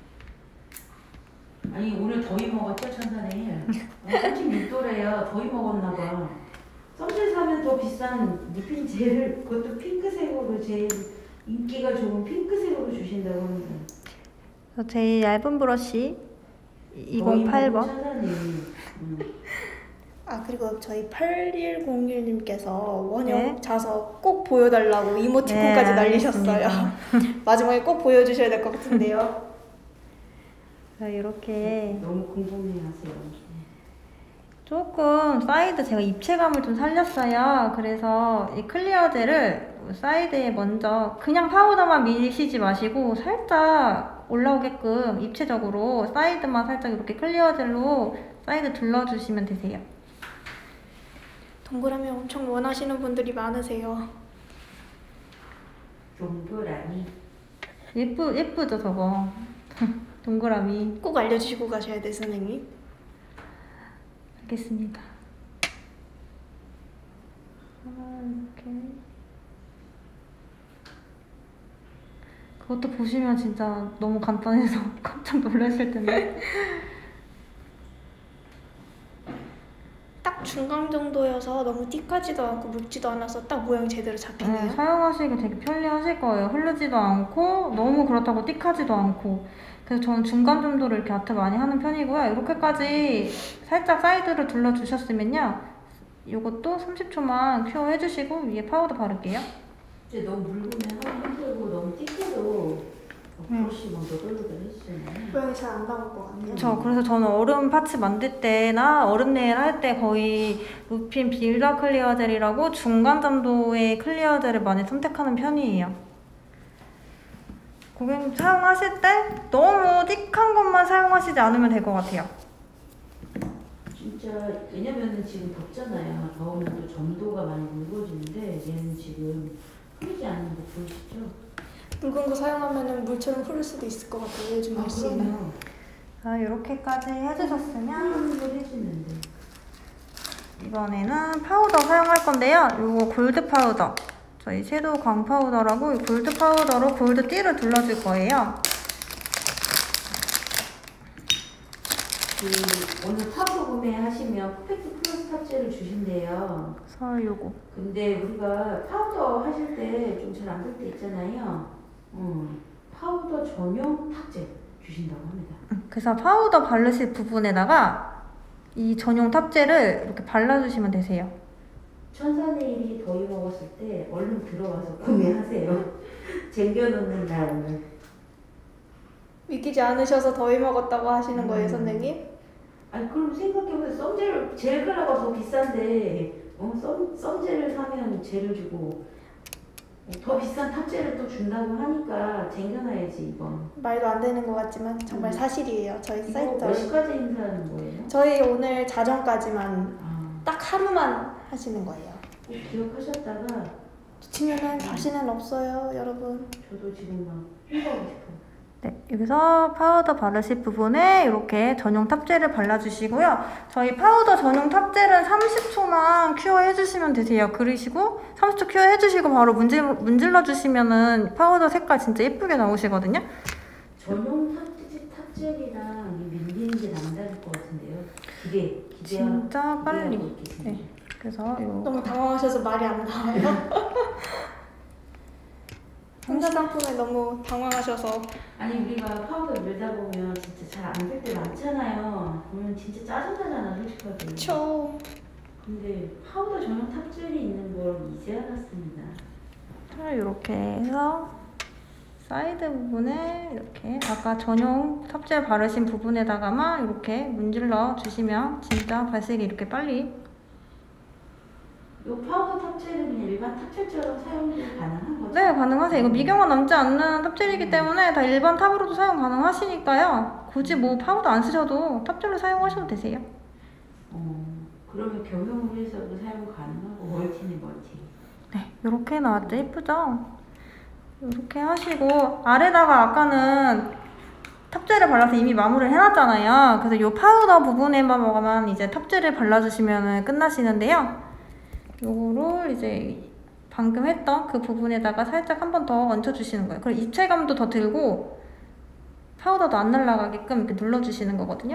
아니 오늘 더위 먹었죠 천사님? 36도래요. 더위 먹었나 봐. 썸젤 사면 더 비싼 리핀 젤을 그것도 핑크색으로 제일 인기가 좋은 핑크색으로 주신다고 하는데. 그래서 제일 얇은 브러쉬 더위 208번. 먹은 천사님. 아 그리고 저희 8101님께서 원형 네. 자석 꼭 보여달라고 이모티콘까지 네, 날리셨어요. 마지막에 꼭 보여주셔야 될 것 같은데요. 이렇게 너무 궁금해하세요. 조금 사이드 제가 입체감을 좀 살렸어요. 그래서 이 클리어 젤을 사이드에 먼저 그냥 파우더만 미시지 마시고 살짝 올라오게끔 입체적으로 사이드만 살짝 이렇게 클리어 젤로 사이드 둘러주시면 되세요. 동그라미 엄청 원하시는 분들이 많으세요. 동그라미. 예쁘죠 저거. 동그라미. 꼭 알려주시고 가셔야 돼 선생님. 알겠습니다. 이렇게. 그것도 보시면 진짜 너무 간단해서 깜짝 놀라실 텐데. 딱 중간 정도여서 너무 띠까지도 않고 묽지도 않아서 딱 모양이 제대로 잡히네요. 네, 사용하시기 되게 편리하실 거예요. 흐르지도 않고 너무 그렇다고 띠까지도 않고. 그래서 저는 중간 정도로 이렇게 아트 많이 하는 편이고요. 이렇게까지 살짝 사이드를 둘러주셨으면요. 이것도 30초만 큐어 해주시고 위에 파우더 바를게요. 이제 너무 묽으면 하기 힘들고 너무 띠해도 브러쉬 막 너덜너덜 해주잖아요. 모양이 잘 안 나올 것 같네요. 그래서 저는 얼음 파츠 만들 때나 얼음 네일 할 때 거의 루핀 빌더 클리어 젤이라고 중간 점도의 클리어 젤을 많이 선택하는 편이에요. 고객님 사용하실 때 너무 띡한 것만 사용하시지 않으면 될 것 같아요. 진짜 왜냐면은 지금 덥잖아요. 더우면 또 점도가 많이 묽어지는데 얘는 지금 흐르지 않는 거 보이시죠? 묽은 거 사용하면 물처럼 흐를 수도 있을 것 같아요. 요즘 날씨는. 그럼요. 자, 이렇게까지 해주셨으면 흐르는 해지는데. 이번에는 파우더 사용할 건데요. 이거 골드 파우더. 저희 섀도우 광 파우더라고 이 골드 파우더로 골드 띠를 둘러줄 거예요. 오늘 파우더 구매하시면 퍼펙트 플러스 탑재를 주신대요. 서 요거. 근데 우리가 파우더 하실 때 좀 잘 안 될 때 있잖아요. 파우더 전용 탑재 주신다고 합니다. 그래서 파우더 바르실 부분에다가 이 전용 탑재를 이렇게 발라주시면 되세요. 천사네일이 더위 먹었을 때 얼른 들어와서 구매하세요. 쟁겨놓는 날 오늘. 믿기지 않으셔서 더위 먹었다고 하시는 거예요, 선생님? 아니 그럼 생각해보세요. 썸젤 젤크라가 더 비싼데 썸젤을 사면 젤을 주고 더 비싼 탑재를 또 준다고 하니까 쟁겨놔야지 이건. 말도 안 되는 것 같지만 정말 사실이에요. 저희 이거 사이트. 몇 시까지 인사하는 거예요? 저희 오늘 자정까지만 아, 딱 하루만 하시는 거예요. 꼭 기억하셨다가 놓치면은 다시는 없어요, 여러분. 저도 지금 막 홍보하고 싶어요. 네, 여기서 파우더 바르실 부분에 이렇게 전용 탑재를 발라주시고요. 저희 파우더 전용 탑재는 30초만 큐어 해주시면 되세요. 그리시고 30초 큐어 해주시고 바로 문질러 주시면은 파우더 색깔 진짜 예쁘게 나오시거든요. 전용 탑젤이랑 밀리는 게 남다를 것 같은데요. 진짜 빨리. 기대하고 있겠습니다. 네, 그래서 요 너무 당황하셔서 말이 안 나와요. 행사 상품에 너무 당황하셔서. 아니 우리가 파우더 밀다 보면 진짜 잘 안 될 때 많잖아요. 그러면 진짜 짜증나잖아 솔직하게. 그쵸. 근데 파우더 전용 탑젤이 있는 걸 이제 알았습니다. 이렇게 해서 사이드 부분에 이렇게 아까 전용 탑재 바르신 부분에다가만 이렇게 문질러 주시면 진짜 발색이 이렇게 빨리. 이 파우더 탑젤은 그냥 일반 탑젤처럼 사용도 가능한 거죠? 네, 가능하세요. 이거 미경화 남지 않는 탑젤이기 때문에 다 일반 탑으로도 사용 가능하시니까요. 굳이 뭐 파우더 안 쓰셔도 탑젤로 사용하셔도 되세요. 그러면 경영을 해서도 사용 가능하고 멀티는 멀티. 네, 이렇게 나왔죠. 예쁘죠? 이렇게 하시고 아래다가 아까는 탑재를 발라서 이미 마무리를 해놨잖아요. 그래서 이 파우더 부분에만 이제 탑재를 발라주시면 끝나시는데요. 요거를 이제 방금 했던 그 부분에다가 살짝 한 번 더 얹혀주시는 거예요. 그리고 입체감도 더 들고 파우더도 안 날아가게끔 이렇게 눌러주시는 거거든요.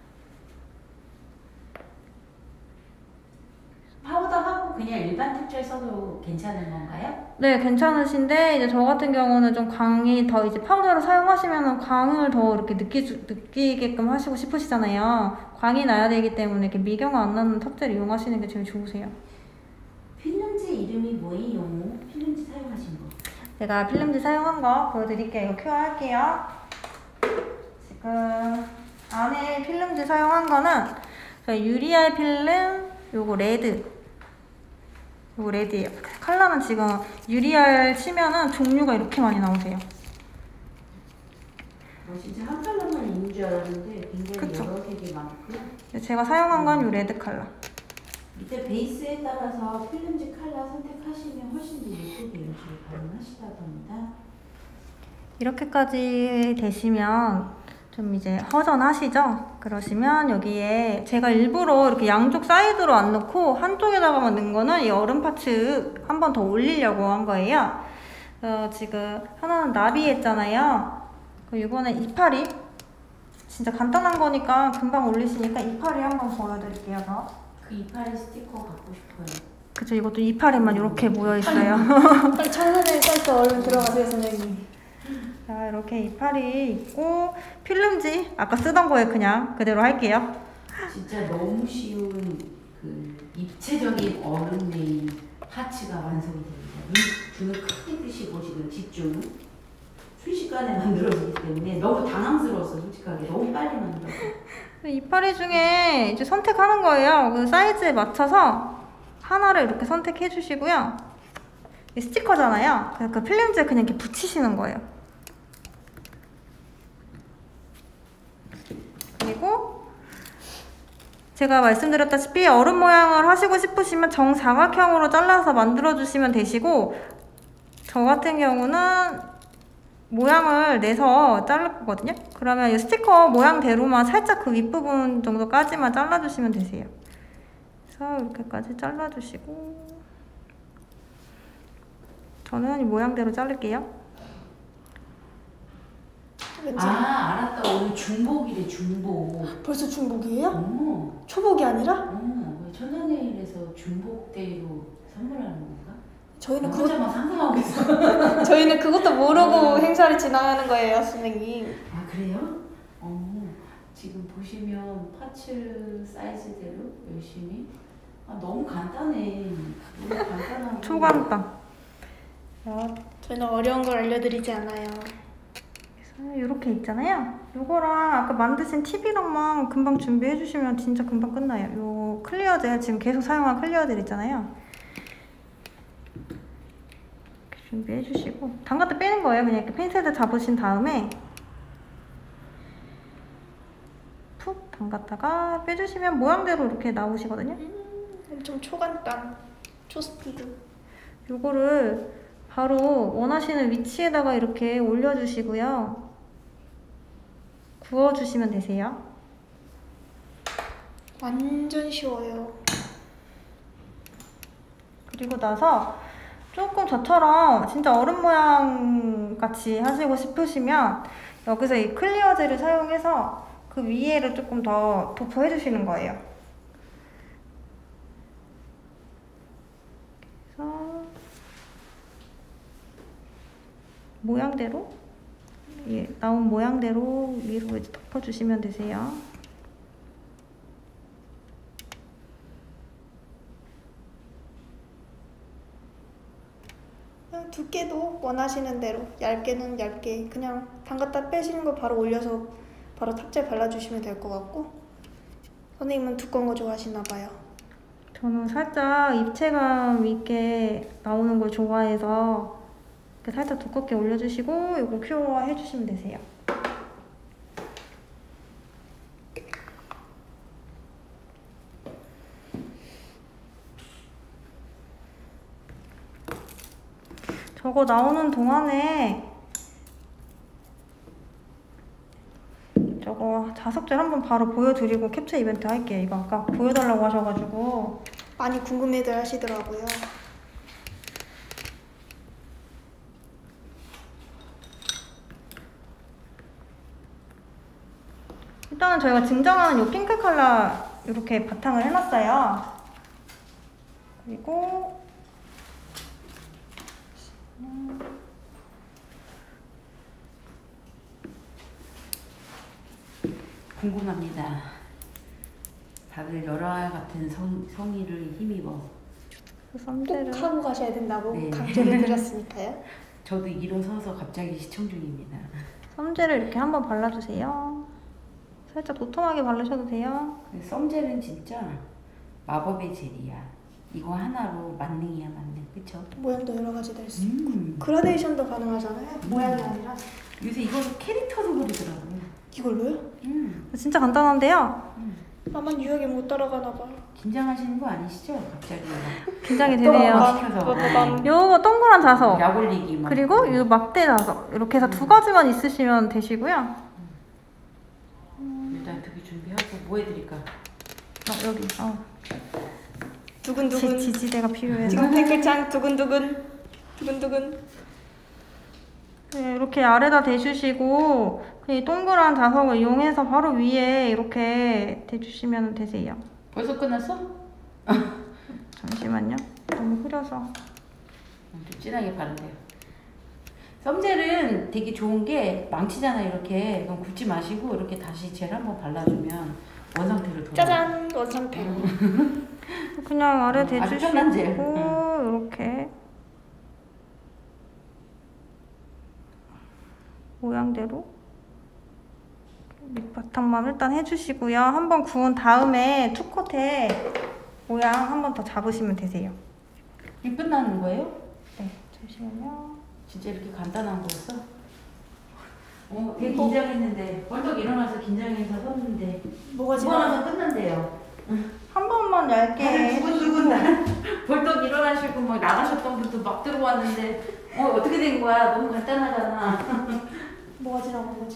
파우더하고 그냥 일반 탑젤 써도 괜찮은 건가요? 네, 괜찮으신데 이제 저 같은 경우는 좀 광이 더 이제 파우더를 사용하시면은 광을 더 이렇게 느끼게끔 하시고 싶으시잖아요. 광이 나야 되기 때문에 이렇게 미경화 안 나는 탑재를 이용하시는 게 제일 좋으세요. 필름지 이름이 뭐예요? 필름지 사용하신 거. 제가 필름지 사용한 거 보여드릴게요. 이거 큐어 할게요. 지금 안에 필름지 사용한 거는 저희 유리알 필름 요거 레드. 요거 레드예요. 컬러는 지금 유리알 치면은 종류가 이렇게 많이 나오세요. 진짜 한 컬러만 있는 줄 알았는데 굉장히 그쵸? 여러 색이 많고요. 제가 사용한 건 요 레드 컬러. 밑에 베이스에 따라서 필름지 컬러 선택하시면 훨씬 더 예쁘게 연출이 가능하시다고 합니다. 이렇게까지 되시면 좀 이제 허전하시죠? 그러시면 여기에 제가 일부러 이렇게 양쪽 사이드로 안 넣고 한쪽에다가만 넣은 거는 이 얼음 파츠 한 번 더 올리려고 한 거예요. 지금 하나는 나비 했잖아요. 이거는 이파리. 진짜 간단한 거니까 금방 올리시니까 이파리 한번 보여드릴게요. 그 이파리 스티커 갖고 싶어요. 그쵸, 이것도 이파리만 이렇게 모여있어요. 빨리 천사네일 사이트 얼른 들어가세요, 선생님. 자, 이렇게 이파리 있고 필름지 아까 쓰던 거에 그냥 그대로 할게요. 진짜 너무 쉬운 그 입체적인 얼음 네일 파츠가 완성이 됩니다. 이 줄을 크게 뜨시고 지금 집중 순식간에 만들어지기 때문에 너무 당황스러웠어. 솔직하게 너무 빨리 만들었어. 이파리 중에 이제 선택하는 거예요. 그 사이즈에 맞춰서 하나를 이렇게 선택해 주시고요. 이 스티커잖아요. 그래서 그 필름지에 그냥 이렇게 붙이시는 거예요. 그리고 제가 말씀드렸다시피 얼음 모양을 하시고 싶으시면 정사각형으로 잘라서 만들어 주시면 되시고, 저 같은 경우는 모양을 내서 자를 거거든요. 그러면 이 스티커 모양대로만 살짝 그 윗부분 정도까지만 잘라주시면 되세요. 그래서 이렇게까지 잘라주시고, 저는 이 모양대로 자를게요. 왠지 알았다. 오늘 중복이래, 중복. 벌써 중복이에요? 어. 초복이 아니라? 천연네일에서 중복데이로 선물하는 건가? 저희는 혼자만 상상하고 있어. 저희는 그것도 모르고 행사를 진행하는 거예요, 선생님. 아, 그래요? 지금 보시면 파츠 사이즈대로 열심히. 너무 간단해. 너무 간단하고. 초간단. 저희는 어려운 걸 알려드리지 않아요. 이렇게 있잖아요. 요거랑 아까 만드신 팁이랑만 금방 준비해 주시면 진짜 금방 끝나요. 요 클리어젤, 지금 계속 사용한 클리어젤 있잖아요. 이렇게 준비해 주시고 담갔다 빼는 거예요. 그냥 이렇게 핀셋을 잡으신 다음에 푹 담갔다가 빼주시면 모양대로 이렇게 나오시거든요. 엄청 초간단, 초스피드. 요거를 바로 원하시는 위치에다가 이렇게 올려주시고요. 구워주시면 되세요. 완전 쉬워요. 그리고 나서 조금 저처럼 진짜 얼음 모양 같이 하시고 싶으시면 여기서 이 클리어 젤을 사용해서 그 위에를 조금 더 도포해 주시는 거예요. 그래서 모양대로, 나온 모양대로 위로 이제 덮어주시면 되세요. 그냥 두께도 원하시는 대로, 얇게는 얇게 그냥 담갔다 빼시는 거 바로 올려서 바로 탑재 발라주시면 될 것 같고, 선생님은 두꺼운 거 좋아하시나 봐요. 저는 살짝 입체감 있게 나오는 걸 좋아해서 이렇게 살짝 두껍게 올려주시고 이거 큐어 해주시면 되세요. 저거 나오는 동안에 저거 자석질 한번 바로 보여드리고 캡처 이벤트 할게요. 이거 아까 보여달라고 하셔가지고 많이 궁금해들 하시더라고요. 일단은 저희가 증정하는 이 핑크 컬러 이렇게 바탕을 해놨어요. 그리고 궁금합니다. 다들 열화 같은 성의를 힘입어. 썸들을 꼭 하고 가셔야 된다고 네. 강조를 드렸으니까요. 저도 일어서서 갑자기 시청 중입니다. 썸젤을 이렇게 한번 발라주세요. 살짝 도톰하게 바르셔도 돼요. 썸젤은 진짜 마법의 젤이야. 이거 하나로 만능이야, 만능. 그쵸? 모양도 여러 가지 될 수 있고 그라데이션도 가능하잖아요. 모양이 아니라. 요새 이건 캐릭터도 그리더라고요. 이걸로요? 진짜 간단한데요. 나만 유학에 못 따라가나 봐. 긴장하시는 거 아니시죠? 갑자기 긴장이 되네요. 시켜서 요거 동그란 자석 약 올리기 막. 그리고 이 막대 자석 이렇게 해서 두 가지만 있으시면 되시고요. 일단 두개 준비하고 뭐 해드릴까? 여기 두근두근. 지지대가 필요해서 지금 댓글창 두근두근. 두근두근. 네, 이렇게 아래다 대주시고 이 동그란 자석을 이용해서 바로 위에 이렇게 대주시면 되세요. 벌써 끝났어? 잠시만요. 너무 흐려서. 좀 진하게 바르세요. 썸젤은 되게 좋은 게 망치잖아 이렇게. 그럼 굽지 마시고 이렇게 다시 젤 한번 발라주면 원상태로 돌아. 짜잔! 원상태. 그냥 아래 아주 편한 젤. 대주시고 이렇게 모양대로 밑바탕만 일단 해주시고요. 한번 구운 다음에 투컷에 모양 한 번 더 잡으시면 되세요. 이 끝나는 거예요? 네, 잠시만요. 진짜 이렇게 간단한 거였어? 되게 긴장했는데 벌떡 일어나서 긴장해서 섰는데 뭐가 두번 하면 끝난대요. 한 번만 얇게 다들 두근두근 벌떡 일어나시고 막 나가셨던 분도 막 들어왔는데 어떻게 된 거야? 너무 간단하잖아. 뭐가 지나간 거지?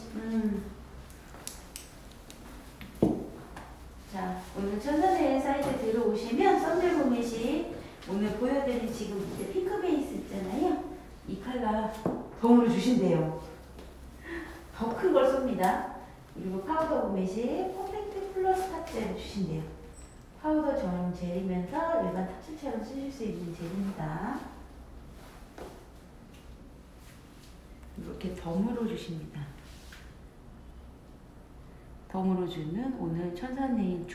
자, 오늘 천사대의 사이트 들어오시면 썸들 구매시 오늘 보여드린 지금 밑에 핑크 베이스 있잖아요. 이 컬러 덤으로 주신대요. 더 큰 걸 없습니다. 그리고 파우더 구매 시 퍼펙트 플러스 탑젤을 주신대요. 파우더 전용 젤이면서 일반 탑실처럼 쓰실 수 있는 젤입니다. 이렇게 덤으로 주십니다. 덤으로 주는 오늘 천사네일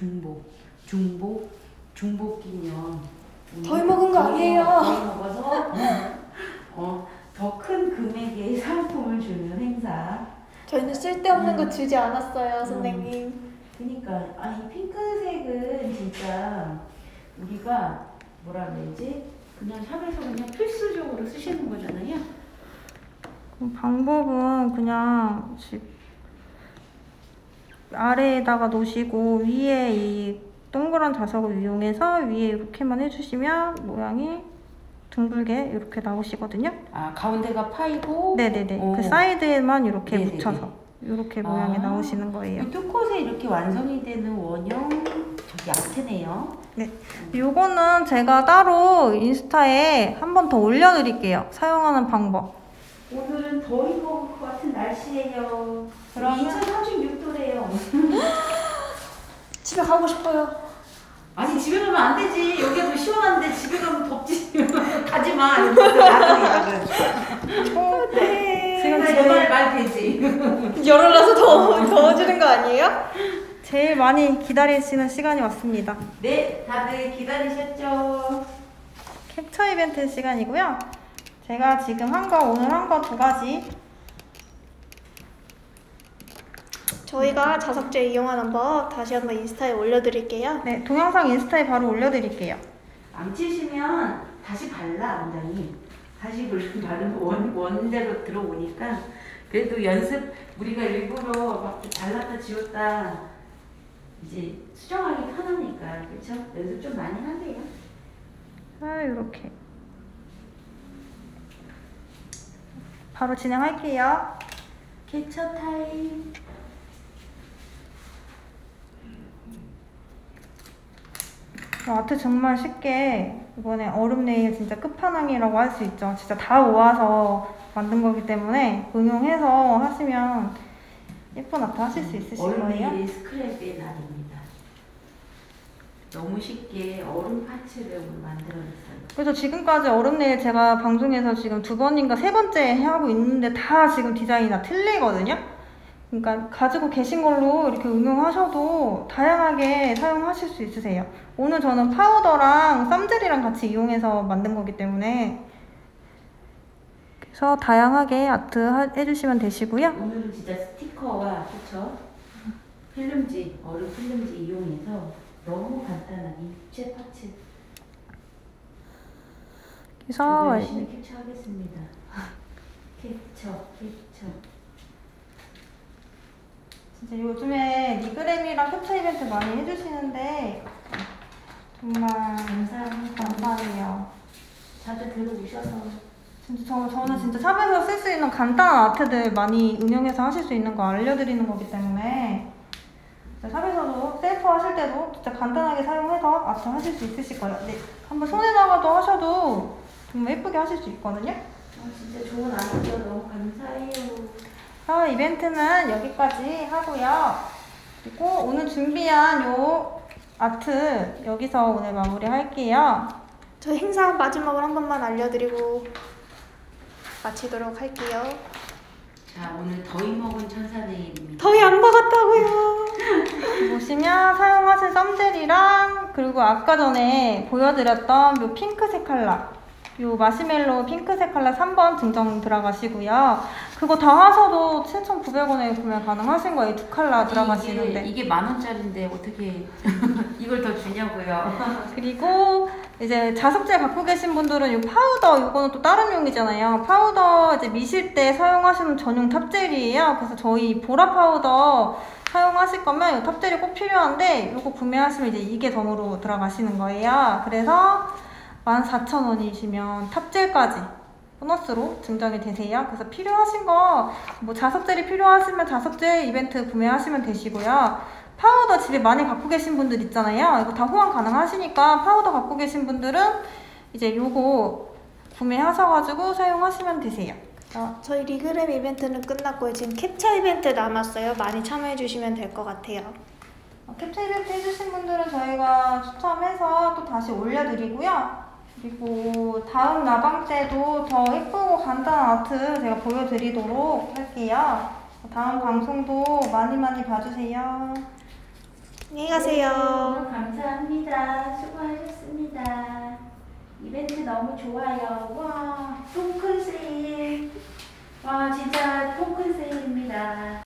중복 기념. 더위 먹은 거 아니에요? 더위 먹어서 더 큰 금액의 상품을 주는 행사. 저희는 쓸데없는 거 주지 않았어요, 선생님. 그니까 이 핑크색은 진짜 우리가 뭐라 그래야지? 그냥 샵에서 그냥 필수적으로 쓰시는 거잖아요. 방법은 그냥 아래에다가 놓으시고 위에 이 동그란 자석을 이용해서 위에 이렇게만 해주시면 모양이 둥글게 이렇게 나오시거든요. 아, 가운데가 파이고. 네네네. 오. 그 사이드에만 이렇게 네네네. 묻혀서 이렇게 모양이 나오시는 거예요. 이 투컷에 이렇게 완성이 되는 원형 저기 아트네요. 네. 요거는 제가 따로 인스타에 한 번 더 올려드릴게요. 사용하는 방법. 오늘은 더위 먹을 것 같은 날씨예요. 그러면- 2036도래요. 집에 가고 싶어요. 아니 집에 가면 안 되지. 여기가 더 시원한데 집에 가면 덥지. 가지 마. 야근이야. 네. 지금 말 되지. 열흘라서 더워지는 거 아니에요? 제일 많이 기다리시는 시간이 왔습니다. 네, 다들 기다리셨죠? 캡처 이벤트 시간이고요. 제가 지금 오늘 한 거 2가지. 저희가 자석제 이용하는 법 다시 한번 인스타에 올려드릴게요. 네, 동영상 인스타에 바로 올려드릴게요. 망치시면 다시 발라, 원장님. 다시 바르면 원대로 들어오니까 그래도 연습 우리가 일부러 막 발랐다 지웠다 이제 수정하기 편하니까 그렇죠? 연습 좀 많이 하세요. 이렇게 바로 진행할게요. 캡처 타임. 아트 정말 쉽게 이번에 얼음 네일 진짜 끝판왕이라고 할 수 있죠. 진짜 다 모아서 만든 거기 때문에 응용해서 하시면 예쁜 아트 하실 수 있으실 얼음 거예요. 네일이 스크랩의 날입니다. 너무 쉽게 얼음 파츠를 오늘 만들어냈어요. 그래서 지금까지 얼음 네일 제가 방송에서 지금 2번인가 3번째 하고 있는데 다 지금 디자인이 다 틀리거든요. 그러니까 가지고 계신 걸로 이렇게 응용하셔도 다양하게 사용하실 수 있으세요. 오늘 저는 파우더랑 썸젤이랑 같이 이용해서 만든 거기 때문에 그래서 다양하게 아트 해주시면 되시고요. 오늘은 진짜 스티커와 그쵸? 필름지, 얼음 필름지 이용해서 너무 간단하게 입체 파츠 그래서 열심히 캡처하겠습니다. 캡처. 진짜 요즘에 리그램이랑 캡처 이벤트 많이 해주시는데 정말 감사해요. 자주 들어오셔서 진짜 저는 진짜 샵에서 쓸 수 있는 간단한 아트들 많이 응용해서 하실 수 있는 거 알려드리는 거기 때문에 진짜 샵에서도 셀프 하실 때도 진짜 간단하게 사용해서 아트 하실 수 있으실 거예요. 네, 한번 손에다가도 하셔도 정말 예쁘게 하실 수 있거든요. 진짜 좋은 아이디어 너무 감사해요. 이벤트는 여기까지 하고요. 그리고 오늘 준비한 요 아트 여기서 오늘 마무리 할게요. 저희 행사 마지막으로 한 번만 알려드리고 마치도록 할게요. 자, 오늘 더위 먹은 천사네일입니다. 더위 안 먹었다고요. 보시면 사용하실 썸젤이랑 그리고 아까 전에 보여드렸던 요 핑크색 컬러 요 마시멜로 핑크색 컬러 3번 증정 들어가시고요. 그거 다 하셔도 7,900원에 구매 가능하신 거예요. 2컬러 들어가시는데. 이게 10,000원짜리인데 어떻게 이걸 더 주냐고요. 그리고 이제 자석제 갖고 계신 분들은 이 파우더 이거는 또 다른 용이잖아요. 파우더 이제 미실 때 사용하시는 전용 탑젤이에요. 그래서 저희 보라 파우더 사용하실 거면 이 탑젤이 꼭 필요한데 이거 구매하시면 이제 이게 덤으로 들어가시는 거예요. 그래서 14,000원이시면 탑젤까지 보너스로 증정이 되세요. 그래서 필요하신 거 뭐 자석젤이 필요하시면 자석젤 이벤트 구매하시면 되시고요. 파우더 집에 많이 갖고 계신 분들 있잖아요. 이거 다 호환 가능하시니까 파우더 갖고 계신 분들은 이제 요거 구매하셔가지고 사용하시면 되세요. 저희 리그램 이벤트는 끝났고요. 지금 캡처 이벤트 남았어요. 많이 참여해 주시면 될 것 같아요. 캡처 이벤트 해주신 분들은 저희가 추첨해서 또 다시 올려드리고요. 그리고 다음 라방 때도 더 예쁘고 간단한 아트 제가 보여드리도록 할게요. 다음 방송도 많이 봐주세요. 안녕히 가세요. 감사합니다. 수고하셨습니다. 이벤트 너무 좋아요. 와, 통큰 세일. 와, 진짜 통큰 세일입니다.